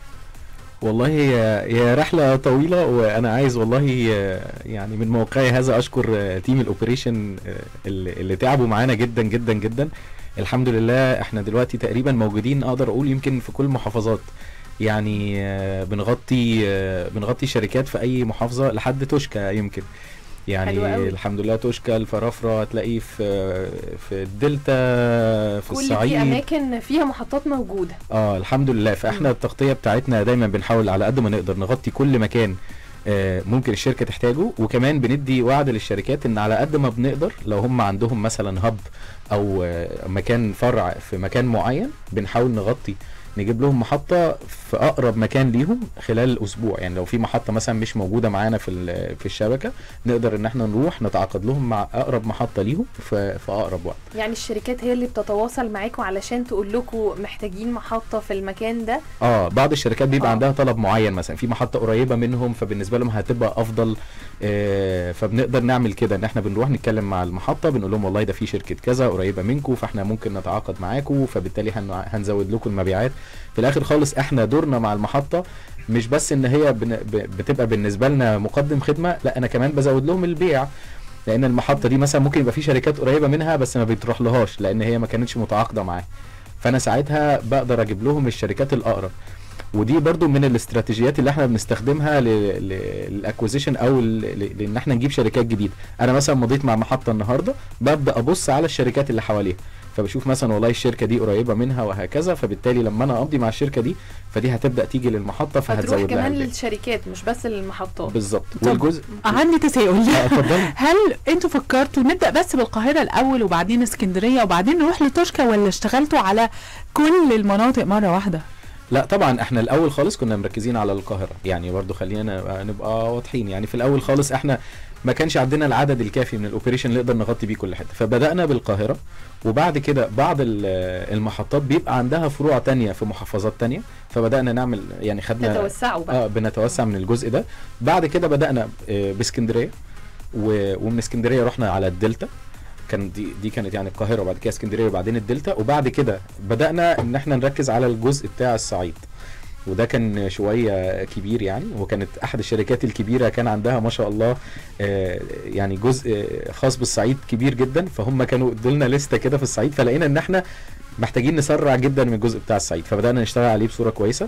والله هي هي رحلة طويلة، وانا عايز والله يعني من موقعي هذا اشكر تيم الاوبريشن اللي, اللي تعبوا معانا جدا جدا جدا. الحمد لله احنا دلوقتي تقريبا موجودين، اقدر اقول يمكن في كل المحافظات. يعني بنغطي بنغطي شركات في اي محافظة لحد توشكا يمكن. يعني الحمد لله توشكا، الفرافرة، هتلاقيه في في الدلتا، في كل الصعيد، كل دي اماكن فيها محطات موجودة. اه الحمد لله. فاحنا التغطية بتاعتنا دايما بنحاول على قد ما نقدر نغطي كل مكان آه ممكن الشركة تحتاجه، وكمان بندي وعد للشركات ان على قد ما بنقدر لو هم عندهم مثلا هب او آه مكان فرع في مكان معين، بنحاول نغطي نجيب لهم محطة في أقرب مكان ليهم خلال الأسبوع. يعني لو في محطة مثلا مش موجودة معانا في في الشبكة، نقدر إن احنا نروح نتعاقد لهم مع أقرب محطة ليهم في, في أقرب وقت. يعني الشركات هي اللي بتتواصل معاكم علشان تقول لكم محتاجين محطة في المكان ده؟ اه بعض الشركات بيبقى آه. عندها طلب معين، مثلا في محطة قريبة منهم فبالنسبة لهم هتبقى أفضل. آه فبنقدر نعمل كده، إن احنا بنروح نتكلم مع المحطة، بنقول لهم والله ده في شركة كذا قريبة منكم، فاحنا ممكن نتعاقد معاكم، فبالتالي هن هنزود لكم المبيعات. في الاخر خالص احنا دورنا مع المحطة مش بس ان هي بن... بتبقى بالنسبة لنا مقدم خدمة، لا انا كمان بزود لهم البيع، لان المحطة دي مثلا ممكن يبقى في شركات قريبة منها بس ما بتروح لهاش لان هي ما كانتش متعاقدة معاه، فانا ساعتها بقدر اجيب لهم الشركات الاقرب. ودي برضو من الاستراتيجيات اللي احنا بنستخدمها للاكوزيشن او لان احنا نجيب شركات جديدة. انا مثلا مضيت مع محطة النهاردة، ببدأ ابص على الشركات اللي حواليها، فبشوف مثلا والله الشركة دي قريبة منها وهكذا، فبالتالي لما انا امضي مع الشركة دي فدي هتبدأ تيجي للمحطة فهتزود لها كمان للشركات مش بس للمحطات. بالظبط. والجزء عندي تساؤل اتفضلي. هل انتوا فكرتوا نبدأ بس بالقاهرة الاول وبعدين اسكندرية وبعدين نروح لتوشكا، ولا اشتغلتوا على كل المناطق مرة واحدة؟ لا طبعا احنا الاول خالص كنا مركزين على القاهرة، يعني برضو خلينا نبقى واضحين. يعني في الاول خالص احنا ما كانش عندنا العدد الكافي من الاوبريشن اللي نقدر نغطي بيه كل حته، فبدأنا بالقاهرة، وبعد كده بعض المحطات بيبقى عندها فروع تانية في محافظات تانية، فبدأنا نعمل يعني خدنا تتوسعوا بقى. اه بنتوسع من الجزء ده. بعد كده بدأنا باسكندرية، ومن اسكندرية رحنا على الدلتا، كان دي دي كانت يعني القاهرة وبعد كده اسكندرية وبعدين الدلتا، وبعد كده بدأنا ان احنا نركز على الجزء بتاع الصعيد، وده كان شوية كبير يعني، وكانت احد الشركات الكبيرة كان عندها ما شاء الله آه يعني جزء خاص بالصعيد كبير جدا، فهم كانوا ادولنا لستة كده في الصعيد، فلقينا ان احنا محتاجين نسرع جدا من الجزء بتاع الصعيد، فبدأنا نشتغل عليه بصورة كويسة.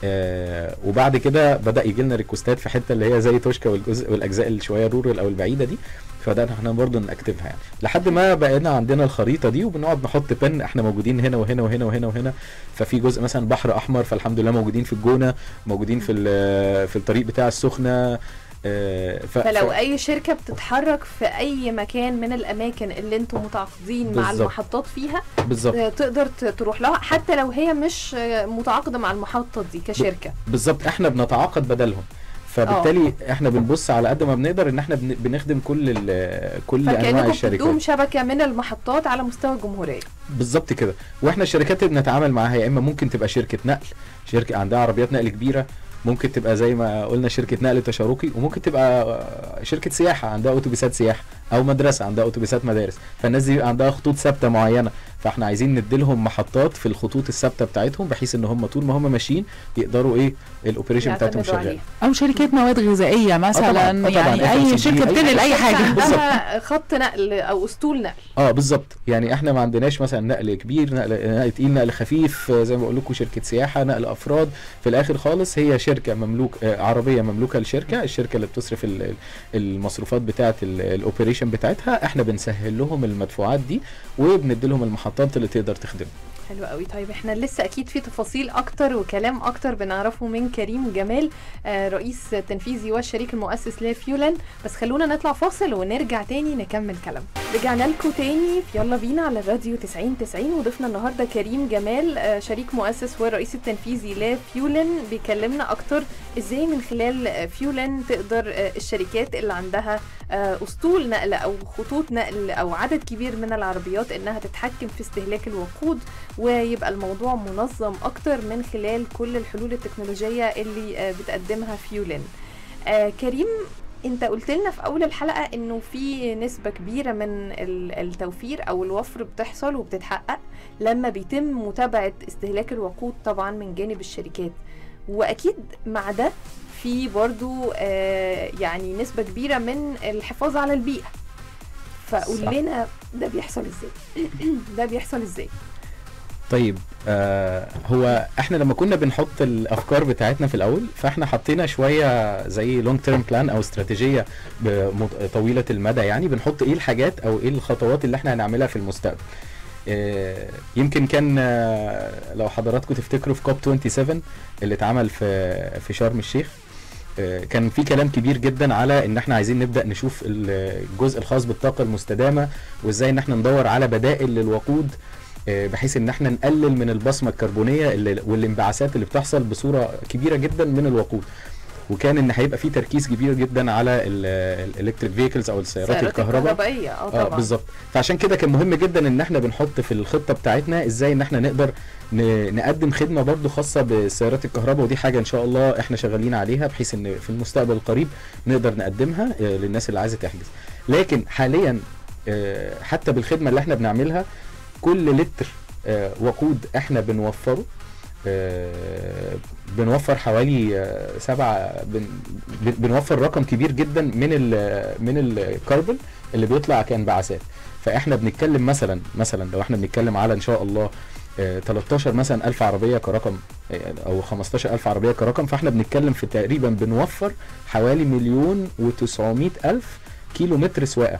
آه وبعد كده بدأ يجي لنا ريكوستات في حتة اللي هي زي توشكا والجزء والاجزاء اللي شوية رورال او البعيدة دي، فبدأنا احنا برضه نأكتفها يعني لحد ما بقينا عندنا الخريطة دي، وبنقعد نحط بن احنا موجودين هنا وهنا وهنا وهنا وهنا. ففي جزء مثلا بحر احمر، فالحمد لله موجودين في الجونة، موجودين في في الطريق بتاع السخنة. ف... فلو ف... اي شركة بتتحرك في اي مكان من الاماكن اللي انتم متعاقدين مع المحطات فيها بالزبط. تقدر تروح لها حتى لو هي مش متعاقدة مع المحطة دي كشركة. بالظبط، احنا بنتعاقد بدلهم، فبالتالي أوه. احنا بنبص على قد ما بنقدر ان احنا بنخدم كل كل انواع الشركات، فكأنكم شبكة من المحطات على مستوى الجمهورية. بالظبط كده. واحنا الشركات اللي بنتعامل معاها يا اما ممكن تبقى شركة نقل، شركة عندها عربيات نقل كبيرة، ممكن تبقى زي ما قلنا شركة نقل تشاركي، وممكن تبقى شركة سياحة عندها اتوبيسات سياحة، او مدرسة عندها اتوبيسات مدارس، فالناس دي عندها خطوط ثابتة معينة، فاحنا عايزين نديلهم محطات في الخطوط الثابتة بتاعتهم بحيث ان هم طول ما هم ماشيين يقدروا ايه الاوبريشن بتاعتهم شغال. او شركات مواد غذائية مثلا. آه طبعًا. آه طبعًا. يعني اي شركة بتنقل اي حاجة عندها خط نقل او اسطول نقل. اه بالظبط. يعني احنا ما عندناش مثلا نقل كبير، نقل نقل تقيل، نقل خفيف، زي ما بقول لكم شركة سياحة، نقل افراد. في الاخر خالص هي شركة مملوك آه عربية مملوكة للشركة، الشركة اللي بتصرف المصروفات بتاعة الاوبريشن بتاعتها، احنا بنسهل لهم المدفوعات دي وبندي لهم المحطات اللي تقدر تخدمها. حلو قوي. طيب احنا لسه اكيد في تفاصيل اكتر وكلام اكتر بنعرفه من كريم جمال آه رئيس تنفيذي والشريك المؤسس لفيولن، بس خلونا نطلع فاصل ونرجع تاني نكمل كلام. رجعنا لكم تاني في يلا بينا على الراديو تسعين تسعين، وضيفنا النهارده كريم جمال آه شريك مؤسس والرئيس التنفيذي لفيولن، بيكلمنا اكتر ازاي من خلال فيولن تقدر آه الشركات اللي عندها آه اسطول نقل او خطوط نقل او عدد كبير من العربيات انها تتحكم في استهلاك الوقود، ويبقى الموضوع منظم اكتر من خلال كل الحلول التكنولوجية اللي آه بتقدمها فيولن. آه كريم، انت قلت لنا في اول الحلقة انه في نسبة كبيرة من التوفير او الوفر بتحصل وبتتحقق لما بيتم متابعة استهلاك الوقود طبعا من جانب الشركات، واكيد مع ده في برضو آه يعني نسبة كبيرة من الحفاظ على البيئة. فقول لنا ده بيحصل ازاي؟ ده بيحصل ازاي؟ طيب آه هو احنا لما كنا بنحط الافكار بتاعتنا في الاول، فاحنا حطينا شويه زي لونج تيرم بلان او استراتيجيه طويله المدى، يعني بنحط ايه الحاجات او ايه الخطوات اللي احنا هنعملها في المستقبل. آه يمكن كان آه لو حضراتكم تفتكروا في كوب سبعة وعشرين اللي اتعمل في في شرم الشيخ، كان في كلام كبير جدا على ان احنا عايزين نبدا نشوف الجزء الخاص بالطاقه المستدامه، وازاي ان احنا ندور على بدائل للوقود بحيث ان احنا نقلل من البصمه الكربونيه اللي والانبعاثات اللي بتحصل بصوره كبيره جدا من الوقود. وكان ان هيبقى في تركيز كبير جدا على الالكتريك فيكلز او السيارات الكهربائيه. اه طبعا آه بالظبط. فعشان كده كان مهم جدا ان احنا بنحط في الخطه بتاعتنا ازاي ان احنا نقدر نقدم خدمه برضو خاصه بالسيارات الكهرباء، ودي حاجه ان شاء الله احنا شغالين عليها بحيث ان في المستقبل القريب نقدر نقدمها للناس اللي عايزه تحجز. لكن حاليا حتى بالخدمه اللي احنا بنعملها، كل لتر وقود احنا بنوفره بنوفر حوالي سبعة بن بنوفر رقم كبير جدا من ال من الكربون اللي بيطلع كانبعاثات. فاحنا بنتكلم مثلا مثلا لو احنا بنتكلم على ان شاء الله تلتاشر مثلا ألف عربيه كرقم او خمستاشر ألف عربيه كرقم، فاحنا بنتكلم في تقريبا بنوفر حوالي مليون وتسعمائة ألف كيلو متر سواقه.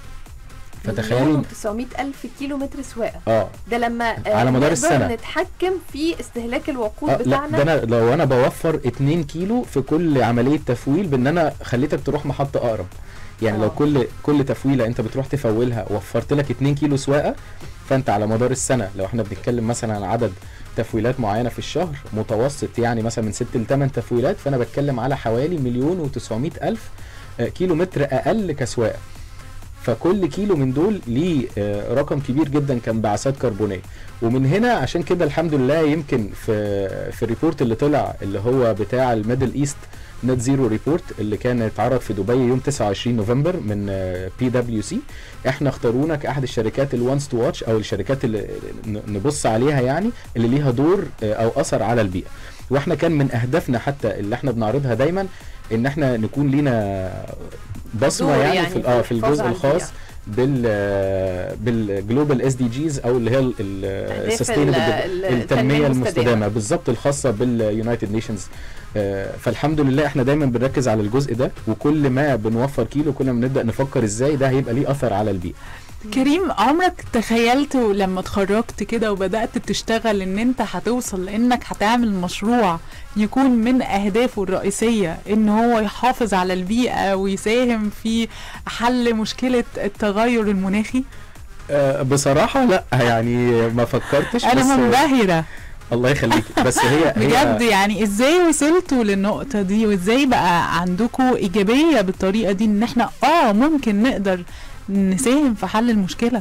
فتخيلوا تسعمائة ألف كيلو متر سواقه. اه ده لما آه على مدار السنه نتحكم في استهلاك الوقود آه بتاعنا. لا، ده انا لو انا بوفر اتنين كيلو في كل عمليه تفويل، بان انا خليتك تروح محطه اقرب. يعني أوه. لو كل كل تفويله انت بتروح تفولها وفرت لك اتنين كيلو سواقه، فانت على مدار السنه لو احنا بنتكلم مثلا عن عدد تفويلات معينه في الشهر متوسط، يعني مثلا من ست لثمان تفويلات، فانا بتكلم على حوالي مليون وتسعمائة ألف كيلو متر اقل كسواقه. فكل كيلو من دول ليه رقم كبير جدا كانبعاثات كربونيه. ومن هنا عشان كده الحمد لله يمكن في في الريبورت اللي طلع اللي هو بتاع الميدل ايست نت زيرو ريبورت اللي كان اتعرض في دبي يوم تسعة وعشرين نوفمبر من بي دبليو سي، احنا اختارونا كاحد الشركات الوانس تو واتش او الشركات اللي نبص عليها يعني اللي ليها دور او اثر على البيئه. واحنا كان من اهدافنا حتى اللي احنا بنعرضها دايما ان احنا نكون لينا بصمه يعني, يعني في اه في الجزء الخاص بال بالجلوبال اس دي جيز او اللي هي السستينبل التنميه المستدامه بالظبط الخاصه باليونايتد نيشنز. فالحمد لله احنا دايما بنركز على الجزء ده، وكل ما بنوفر كيلو كل ما بنبدا نفكر ازاي ده هيبقى ليه اثر على البيئه. كريم، عمرك تخيلت لما اتخرجت كده وبدأت تشتغل ان انت هتوصل لانك هتعمل مشروع يكون من اهدافه الرئيسية ان هو يحافظ على البيئة ويساهم في حل مشكلة التغير المناخي؟ أه بصراحة لا، يعني ما فكرتش. انا منبهرة. الله يخليك. بس هي بجد يعني ازاي وصلتوا للنقطة دي، وازاي بقى عندكم ايجابية بالطريقة دي ان احنا اه ممكن نقدر نساهم في حل المشكلة؟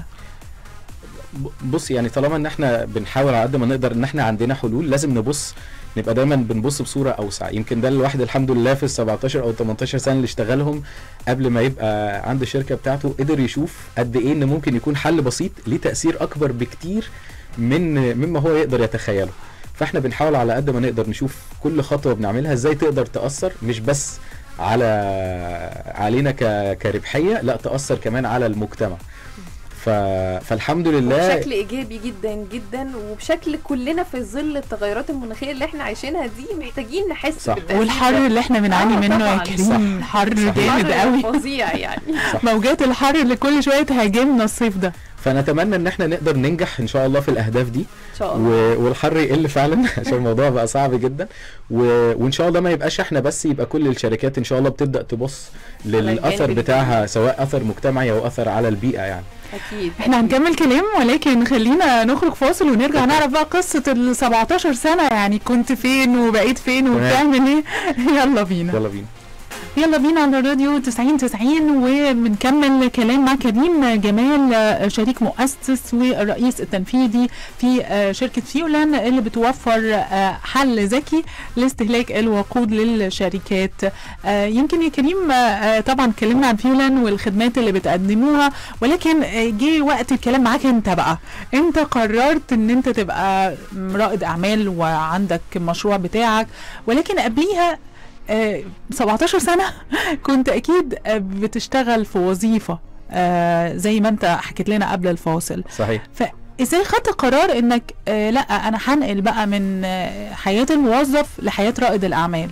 بص، يعني طالما ان احنا بنحاول على قد ما نقدر ان احنا عندنا حلول، لازم نبص نبقى دايما بنبص بصورة اوسع. يمكن ده الواحد الحمد لله في السبعتاشر او تمنتاشر سنة اللي اشتغلهم قبل ما يبقى عنده الشركة بتاعته قدر يشوف قد ايه ان ممكن يكون حل بسيط ليه تأثير اكبر بكتير من مما هو يقدر يتخيله. فاحنا بنحاول على قد ما نقدر نشوف كل خطوة بنعملها ازاي تقدر تأثر مش بس على علينا كربحية، لا تأثر كمان على المجتمع. ف... فالحمد لله بشكل ايجابي جدا جدا، وبشكل كلنا في ظل التغيرات المناخيه اللي احنا عايشينها دي محتاجين نحس بالتأثير. والحر اللي احنا بنعاني آه منه يا كريم، حر جامد قوي فظيع يعني. موجات الحر اللي كل شويه تهاجمنا الصيف ده. فنتمنى ان احنا نقدر ننجح ان شاء الله في الاهداف دي ان شاء الله. و- والحر يقل فعلا عشان الموضوع بقى صعب جدا و... وان شاء الله ما يبقاش احنا بس، يبقى كل الشركات ان شاء الله بتبدا تبص للاثر الجانب بتاعها، سواء اثر مجتمعي او اثر على البيئه يعني. اكيد احنا هنكمل كلام، ولكن خلينا نخرج فاصل ونرجع نعرف بقى قصة ال سبعتاشر سنة، يعني كنت فين وبقيت فين وبتعمل ايه. يلا بينا يلا بينا. يلا بينا على الراديو تسعين تسعين، وبنكمل كلام مع كريم جمال، شريك مؤسس والرئيس التنفيذي في شركة فيولان اللي بتوفر حل ذكي لاستهلاك الوقود للشركات. يمكن يا كريم طبعا اتكلمنا عن فيولان والخدمات اللي بتقدموها، ولكن جه وقت الكلام معاك انت بقى. انت قررت ان انت تبقى رائد اعمال وعندك المشروع بتاعك، ولكن قبليها آه سبعتاشر سنة كنت أكيد آه بتشتغل في وظيفة آه زي ما أنت حكيت لنا قبل الفاصل. صحيح. فإزاي خدت قرار إنك آه لأ أنا هنقل بقى من آه حياة الموظف لحياة رائد الأعمال؟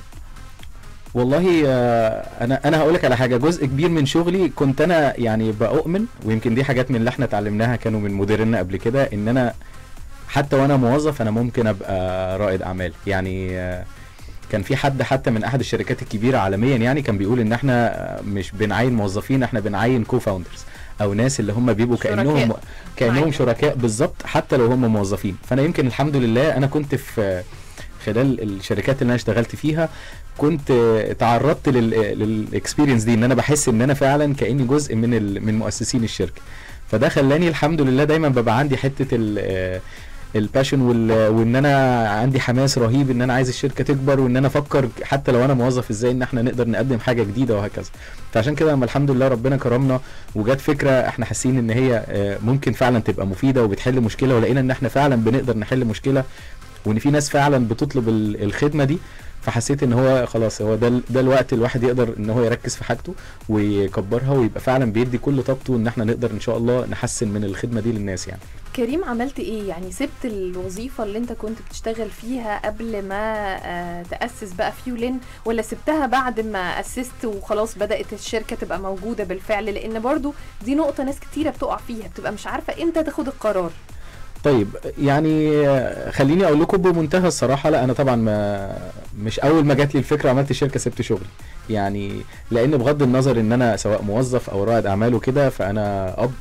والله آه انا انا هقول لك على حاجه. جزء كبير من شغلي كنت انا يعني بأؤمن، ويمكن دي حاجات من اللي احنا اتعلمناها كانوا من مديرنا قبل كده، ان انا حتى وانا موظف انا ممكن ابقى رائد اعمال. يعني آه كان في حد حتى من احد الشركات الكبيره عالميا يعني كان بيقول ان احنا مش بنعين موظفين، احنا بنعين كو فاوندرز، او ناس اللي هم بيبقوا كانهم كانهم شركاء بالظبط حتى لو هم موظفين. فانا يمكن الحمد لله انا كنت في خلال الشركات اللي انا اشتغلت فيها كنت تعرضت للاكسبيرينس دي، ان انا بحس ان انا فعلا كاني جزء من من مؤسسين الشركه. فده خلاني الحمد لله دايما ببقى عندي حته ال الباشن وان انا عندي حماس رهيب ان انا عايز الشركه تكبر، وان انا افكر حتى لو انا موظف ازاي ان احنا نقدر نقدم حاجه جديده وهكذا. فعشان كده لما الحمد لله ربنا كرمنا وجات فكره احنا حاسين ان هي ممكن فعلا تبقى مفيده وبتحل مشكله، ولقينا ان احنا فعلا بنقدر نحل مشكله وان في ناس فعلا بتطلب الخدمه دي، فحسيت ان هو خلاص هو ده ده الوقت الواحد يقدر ان هو يركز في حاجته ويكبرها ويبقى فعلا بيدي كل طاقته ان احنا نقدر ان شاء الله نحسن من الخدمه دي للناس. يعني كريم عملت ايه؟ يعني سبت الوظيفة اللي انت كنت بتشتغل فيها قبل ما آه تأسس بقى فيولين، ولا سبتها بعد ما أسست وخلاص بدأت الشركة تبقى موجودة بالفعل؟ لان برضو دي نقطة ناس كتيرة بتقع فيها، بتبقى مش عارفة امتى تاخد القرار. طيب يعني خليني اقول لكم بمنتهى الصراحه، لا انا طبعا ما مش اول ما جات لي الفكره عملت الشركه سبت شغلي. يعني لان بغض النظر ان انا سواء موظف او رائد اعمال وكده، فانا اب،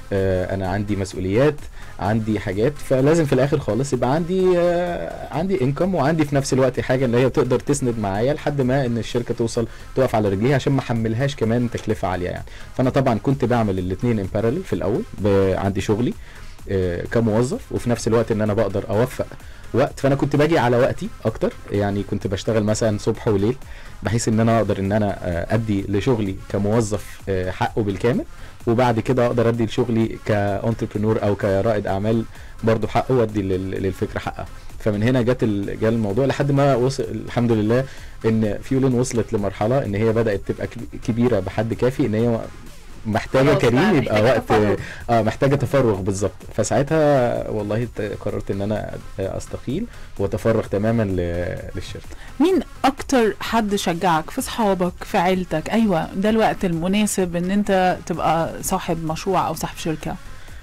آه انا عندي مسؤوليات، عندي حاجات، فلازم في الاخر خالص يبقى عندي آه عندي انكم، وعندي في نفس الوقت حاجه اللي هي تقدر تسند معايا لحد ما ان الشركه توصل تقف على رجليها، عشان ما احملهاش كمان تكلفه عاليه يعني. فانا طبعا كنت بعمل الاثنين ان باراليل في الاول، عندي شغلي آه كموظف وفي نفس الوقت ان انا بقدر اوفق وقت. فانا كنت باجي على وقتي اكتر، يعني كنت بشتغل مثلا صبح وليل بحيث ان انا اقدر ان انا آه ادي لشغلي كموظف آه حقه بالكامل، وبعد كده اقدر ادي لشغلي كانتربرنور او كرائد اعمال برضو حقه، وادي للفكره حقها. فمن هنا جت جه الموضوع لحد ما وصل الحمد لله ان فيولين وصلت لمرحله ان هي بدات تبقى كبيره بحد كافي، ان هي محتاجه كريم يبقى وقت تفرغ. اه محتاجه تفرغ بالظبط. فساعتها والله قررت ان انا استقيل واتفرغ تماما للشركه. مين اكتر حد شجعك في صحابك في عيلتك ايوه ده الوقت المناسب ان انت تبقى صاحب مشروع او صاحب شركه؟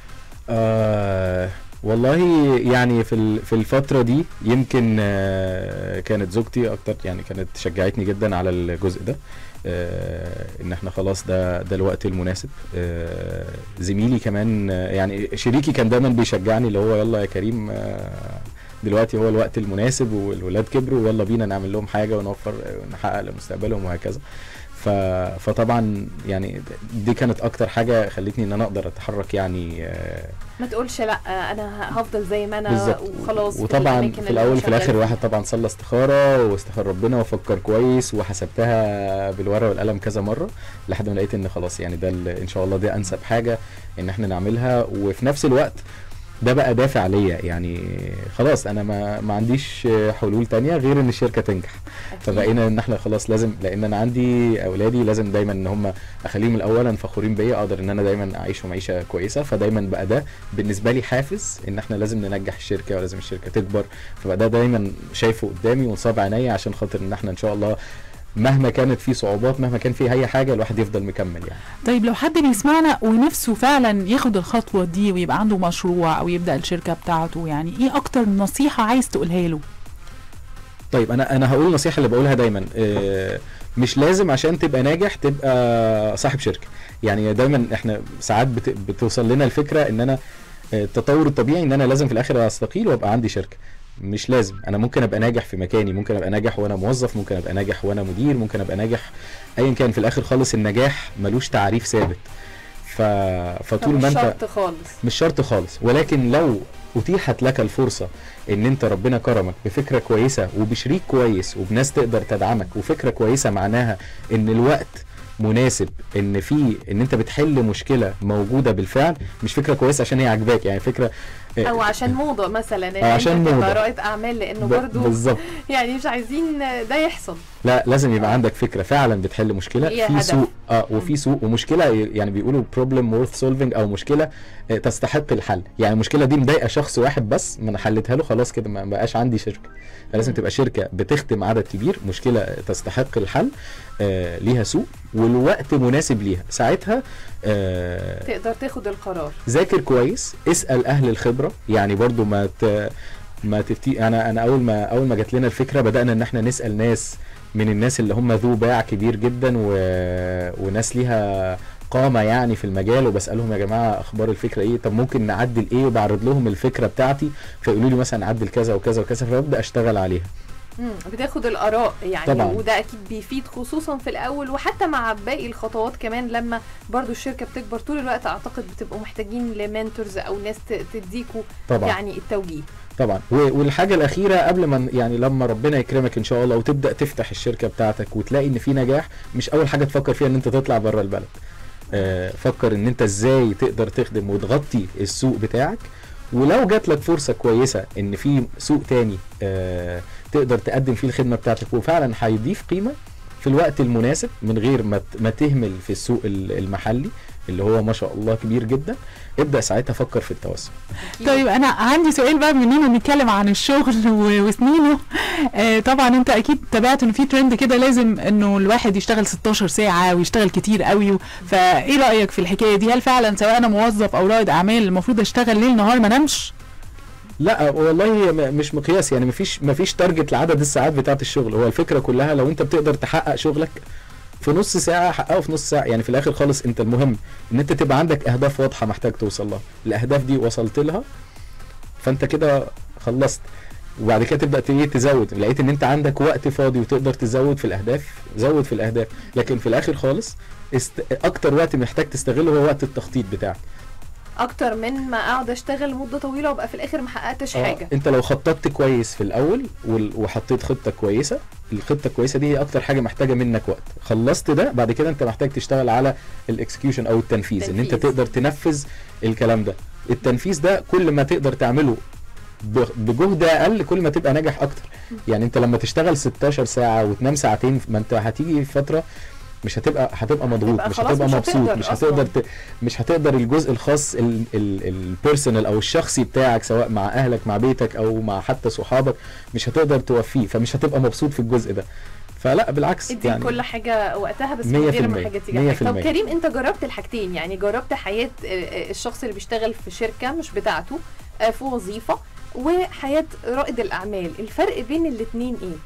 آه والله يعني في في الفتره دي يمكن آه كانت زوجتي اكتر، يعني كانت شجعتني جدا على الجزء ده، آه ان احنا خلاص ده ده الوقت المناسب. آه زميلي كمان آه يعني شريكي كان دايما بيشجعني اللي هو يلا يا كريم آه دلوقتي هو الوقت المناسب والولاد كبروا ويلا بينا نعمل لهم حاجه ونوفر ونحقق لمستقبلهم وهكذا. فطبعا يعني دي كانت اكتر حاجه خلتني ان انا اقدر اتحرك. يعني آه ما تقولش لا انا هفضل زي ما انا وخلاص. وطبعا في, في الاول في الاخر واحد طبعا صلى استخاره واستخار ربنا وفكر كويس وحسبتها بالورقه والقلم كذا مره لحد ما لقيت ان خلاص يعني ده ان شاء الله دي انسب حاجه ان احنا نعملها. وفي نفس الوقت ده بقى دافع ليا، يعني خلاص انا ما ما عنديش حلول تانية غير ان الشركه تنجح. فبقينا ان احنا خلاص لازم، لان انا عندي اولادي لازم دايما ان هم اخليهم الاولا فخورين بيا، اقدر ان انا دايما اعيشهم عيشه كويسه. فدايما بقى ده بالنسبه لي حافز ان احنا لازم ننجح الشركه ولازم الشركه تكبر. فبقى ده دايما شايفه قدامي ونصاب عينيا عشان خاطر ان احنا ان شاء الله مهما كانت في صعوبات، مهما كان في اي حاجه، الواحد يفضل مكمل يعني. طيب لو حد بيسمعنا ونفسه فعلا ياخد الخطوه دي ويبقى عنده مشروع او يبدا الشركه بتاعته، يعني ايه اكتر نصيحه عايز تقولها له؟ طيب انا انا هقول النصيحه اللي بقولها دايما، آه مش لازم عشان تبقى ناجح تبقى صاحب شركه. يعني دايما احنا ساعات بت بتوصل لنا الفكره ان انا التطور الطبيعي ان انا لازم في الاخر استقيل وابقى عندي شركه. مش لازم، انا ممكن ابقى ناجح في مكاني، ممكن ابقى ناجح وانا موظف، ممكن ابقى ناجح وانا مدير، ممكن ابقى ناجح ايا كان. في الاخر خالص النجاح ملوش تعريف ثابت. ف... فطول ما انت مش شرط خالص، مش شرط خالص، ولكن لو اتيحت لك الفرصه ان انت ربنا كرمك بفكره كويسه وبشريك كويس وبناس تقدر تدعمك، وفكره كويسه معناها ان الوقت مناسب، ان في ان انت بتحل مشكله موجوده بالفعل، مش فكره كويسه عشان هي عجباك، يعني فكره او عشان موضه مثلا، أو عشان موضه رائد اعمال، لانه برضو بالظبط يعني مش عايزين ده يحصل. لا، لازم يبقى عندك فكره فعلا بتحل مشكله في سوق، اه وفي سوق ومشكله، يعني بيقولوا problem worth solving، او مشكله تستحق الحل. يعني المشكله دي مضايقه شخص واحد بس، ما انا حلتها له خلاص كده ما بقاش عندي شركه. لازم تبقى شركه بتخدم عدد كبير، مشكله تستحق الحل، آه ليها سوق والوقت مناسب ليها، ساعتها آه تقدر تاخد القرار. ذاكر كويس، اسال اهل الخبره، يعني برضو ما ت... ما تفتي. انا انا اول ما اول ما جات لنا الفكره بدانا ان احنا نسال ناس من الناس اللي هم ذو باع كبير جدا و... وناس ليها قامه يعني في المجال، وبسالهم يا جماعه اخبار الفكره ايه، طب ممكن نعدل ايه، وبعرض لهم الفكره بتاعتي فيقولوا لي مثلا نعدل كذا وكذا وكذا، فببدا اشتغل عليها. امم بتاخد الاراء يعني طبعا. وده اكيد بيفيد خصوصا في الاول، وحتى مع باقي الخطوات كمان لما برضو الشركه بتكبر طول الوقت. اعتقد بتبقوا محتاجين لمنتورز او ناس تديكوا طبعا. يعني التوجيه طبعا. والحاجه الاخيره قبل ما يعني لما ربنا يكرمك ان شاء الله وتبدا تفتح الشركه بتاعتك وتلاقي ان في نجاح، مش اول حاجه تفكر فيها ان انت تطلع بره البلد. آه فكر ان انت ازاي تقدر تخدم وتغطي السوق بتاعك، ولو جات لك فرصه كويسه ان في سوق تاني آه تقدر تقدم فيه الخدمه بتاعتك وفعلا هيضيف قيمه في الوقت المناسب من غير ما ما تهمل في السوق المحلي اللي هو ما شاء الله كبير جدا، ابدا ساعتها فكر في التوسع. طيب انا عندي سؤال بقى، مننا نتكلم عن الشغل وسنينه. آه طبعا انت اكيد تابعت ان في ترند كده لازم انه الواحد يشتغل ستاشر ساعه ويشتغل كتير قوي، فايه رايك في الحكايه دي؟ هل فعلا سواء انا موظف او رائد اعمال المفروض اشتغل ليل نهار ما نمش؟ لا والله مش مقياس، يعني مفيش مفيش تارجت لعدد الساعات بتاعه الشغل. هو الفكره كلها لو انت بتقدر تحقق شغلك في نص ساعه حققه في نص ساعه. يعني في الاخر خالص انت المهم ان انت تبقى عندك اهداف واضحه محتاج توصل لها، الاهداف دي وصلت لها فانت كده خلصت، وبعد كده تبدا تزود. لقيت ان انت عندك وقت فاضي وتقدر تزود في الاهداف، زود في الاهداف. لكن في الاخر خالص است... اكتر وقت محتاج تستغله هو وقت التخطيط بتاعك، اكتر من ما اقعد اشتغل مده طويله وابقى في الاخر ما حققتش آه. حاجه. انت لو خططت كويس في الاول وحطيت خطه كويسه، الخطه الكويسه دي هي اكتر حاجه محتاجه منك وقت. خلصت ده بعد كده انت محتاج تشتغل على الاكسكيوشن او التنفيذ, تنفيذ. ان انت تقدر تنفذ الكلام ده. التنفيذ ده كل ما تقدر تعمله بجهد اقل كل ما تبقى ناجح اكتر. يعني انت لما تشتغل ستاشر ساعه وتنام ساعتين، ما انت هتيجي فتره مش هتبقى هتبقى مضغوط، مش هتبقى مبسوط، مش هتقدر ت... مش هتقدر الجزء الخاص البيرسونال او الشخصي بتاعك سواء مع اهلك مع بيتك او مع حتى صحابك مش هتقدر توفيه، فمش هتبقى مبسوط في الجزء ده. فلا بالعكس ادي يعني كل حاجه وقتها بس من غير ما حاجه تيجي. طب كريم انت جربت الحاجتين، يعني جربت حياه الشخص اللي بيشتغل في شركه مش بتاعته في وظيفه وحياه رائد الاعمال، الفرق بين الاثنين ايه؟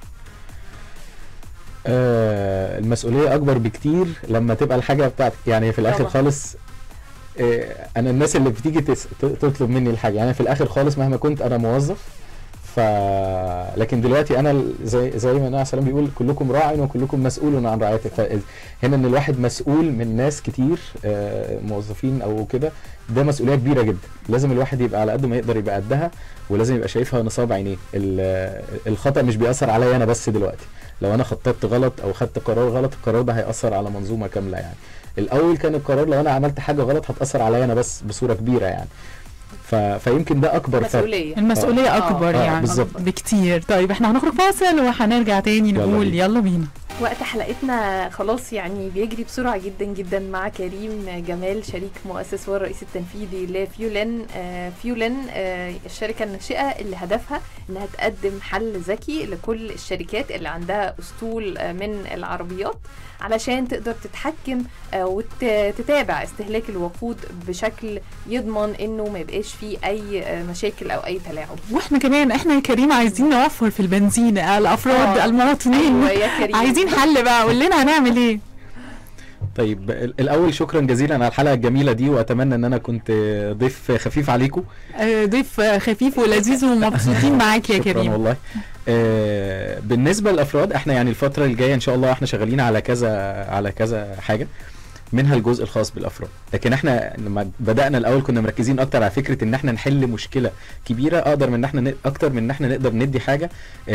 آه المسؤوليه اكبر بكتير لما تبقى الحاجه بتاعتك. يعني في الاخر طبعا. خالص آه انا الناس اللي بتيجي تطلب مني الحاجه، يعني في الاخر خالص مهما كنت انا موظف، ف لكن دلوقتي انا زي زي ما النبي عليه السلام بيقول كلكم راع وكلكم مسؤول عن رعيته. فهنا ان الواحد مسؤول من ناس كتير آه موظفين او كده، ده مسؤوليه كبيره جدا. لازم الواحد يبقى على قد ما يقدر يبقى قدها، ولازم يبقى شايفها نصاب عينيه. الخطا مش بيأثر عليا انا بس دلوقتي، لو انا خططت غلط او خدت قرار غلط القرار ده هيأثر على منظومه كامله. يعني الاول كان القرار لو انا عملت حاجه غلط هتأثر عليا انا بس بصوره كبيره يعني. ف... فيمكن ده اكبر مسؤولية. فرق. المسؤولية آه. اكبر آه. يعني آه. بكتير. طيب احنا هنخرج فاصل وهنرجع تاني نقول يلا, يلا بينا. وقت حلقتنا خلاص يعني بيجري بسرعة جدا جدا مع كريم جمال شريك مؤسس والرئيس التنفيذي لفيولن. آه فيولن آه الشركة الناشئة اللي هدفها انها تقدم حل ذكي لكل الشركات اللي عندها اسطول آه من العربيات علشان تقدر تتحكم آه وتتابع استهلاك الوقود بشكل يضمن انه ما يبقاش فيه اي آه مشاكل او اي تلاعب. واحنا كمان احنا يا كريم عايزين نوفر في البنزين الافراد آه. المواطنين. أيوة يا كريم. عايزين حل بقى، قول لنا هنعمل ايه. طيب الاول شكرا جزيلا على الحلقه الجميله دي، واتمنى ان انا كنت ضيف خفيف عليكم. ضيف خفيف ولذيذ ومبسوطين معاك يا شكرا كريم والله. آه بالنسبه للافراد احنا يعني الفتره الجايه ان شاء الله احنا شغالين على كذا على كذا حاجه، منها الجزء الخاص بالافراد. لكن احنا لما بدانا الاول كنا مركزين اكتر على فكره ان احنا نحل مشكله كبيره، اقدر من ان احنا ن... اكتر من ان احنا نقدر ندي حاجه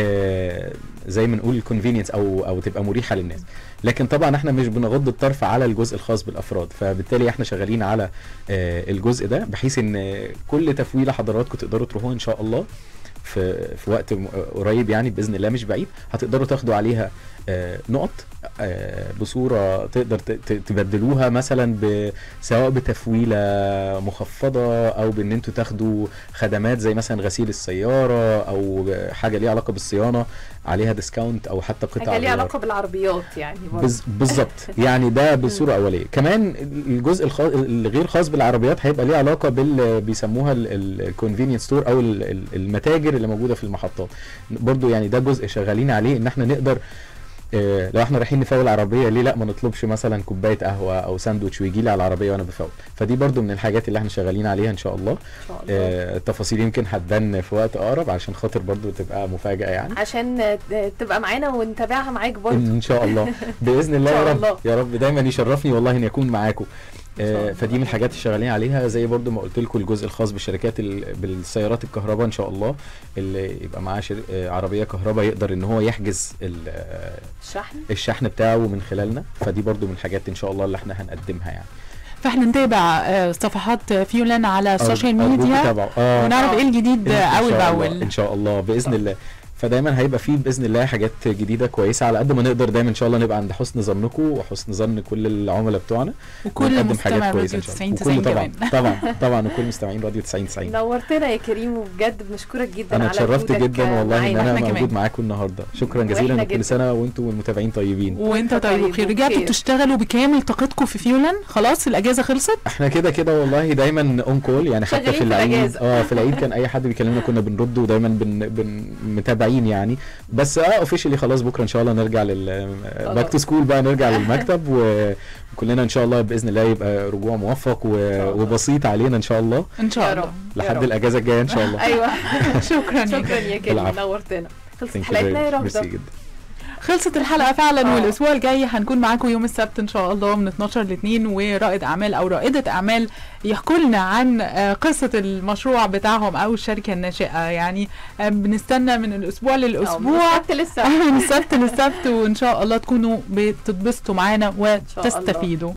آه زي ما نقول كونفينينس او او تبقى مريحه للناس. لكن طبعا احنا مش بنغض الطرف على الجزء الخاص بالافراد، فبالتالي احنا شغالين على آه الجزء ده بحيث ان كل تفويله حضراتكم تقدروا تروحوها ان شاء الله في في وقت قريب يعني باذن الله مش بعيد، هتقدروا تاخدوا عليها آه نقط آه بصوره تقدر تبدلوها مثلا سواء بتفويله مخفضه او بان انتوا تاخدوا خدمات زي مثلا غسيل السياره او حاجه ليها علاقه بالصيانه عليها ديسكاونت او حتى قطع حاجه ليها علاقه بالعربيات يعني بز بالظبط. يعني ده بصوره اوليه. كمان الجزء الخاص الغير خاص بالعربيات هيبقى ليه علاقه بال بيسموها الكونفينينس ستور او المتاجر اللي موجوده في المحطات برضو. يعني ده جزء شغالين عليه ان احنا نقدر إيه لو احنا رايحين نفول العربيه ليه لا ما نطلبش مثلا كوبايه قهوه او ساندوتش ويجي لي على العربيه وانا بفول. فدي برضو من الحاجات اللي احنا شغالين عليها ان شاء الله. ان شاء الله. إيه التفاصيل يمكن هتبان في وقت اقرب عشان خاطر برضو تبقى مفاجاه يعني عشان تبقى معانا ونتابعها معاك برضو ان شاء الله باذن الله. يا رب يا رب دايما يشرفني والله ان يكون معاكم. آه فدي من الحاجات اللي شغالين عليها زي برضو ما قلت لكم الجزء الخاص بالشركات بالسيارات الكهرباء ان شاء الله اللي يبقى معاه آه عربيه كهرباء يقدر ان هو يحجز الشحن الشحن بتاعه من خلالنا. فدي برضو من الحاجات ان شاء الله اللي احنا هنقدمها يعني. فاحنا نتابع آه صفحات فيولن على السوشيال ميديا آه ونعرف ايه الجديد اول باول ان شاء الله باذن الله. فدايما هيبقى فيه باذن الله حاجات جديده كويسه على قد ما نقدر دايما ان شاء الله نبقى عند حسن ظنكم وحسن ظن كل العملاء بتوعنا وكل مستمع راديو تسعين تسعين طبعا طبعا طبعا وكل مستمعين راديو تسعين تسعين. نورتنا يا كريم وبجد بنشكرك جدا أنا على اتشرفت جدا والله ان انا موجود كمان. معاكم النهارده. شكرا جزيلا وكل سنه وانتم والمتابعين طيبين. وانت طيب وخير. رجعتوا تشتغلوا بكامل طاقتكم في فيولن خلاص الاجازه خلصت؟ احنا كده كده والله دايما اون كول يعني حتى في العيد اه في العيد كان اي حد بيكلمنا كنا بنرد ودايما بن, بن متابعين يعني. بس اه اوفيشلي خلاص بكره ان شاء الله نرجع لل باك تو سكول بقى نرجع للمكتب وكلنا ان شاء الله باذن الله يبقى رجوع موفق وبسيط علينا ان شاء الله ان شاء الله لحد الاجازه الجايه ان شاء الله. ايوه شكرا شكرا يا كريم نورتنا. خلصت حلقتنا يا رغده. خلصت الحلقه فعلا آه. والاسبوع الجاي هنكون معاكم يوم السبت ان شاء الله من اتناشر ل اتنين ورائد اعمال او رائده اعمال يحكوا لنا عن قصه المشروع بتاعهم او الشركه الناشئه. يعني بنستنى من الاسبوع للاسبوع من السبت للسبت من السبت للسبت وان شاء الله تكونوا بتتبسطوا معانا وتستفيدوا.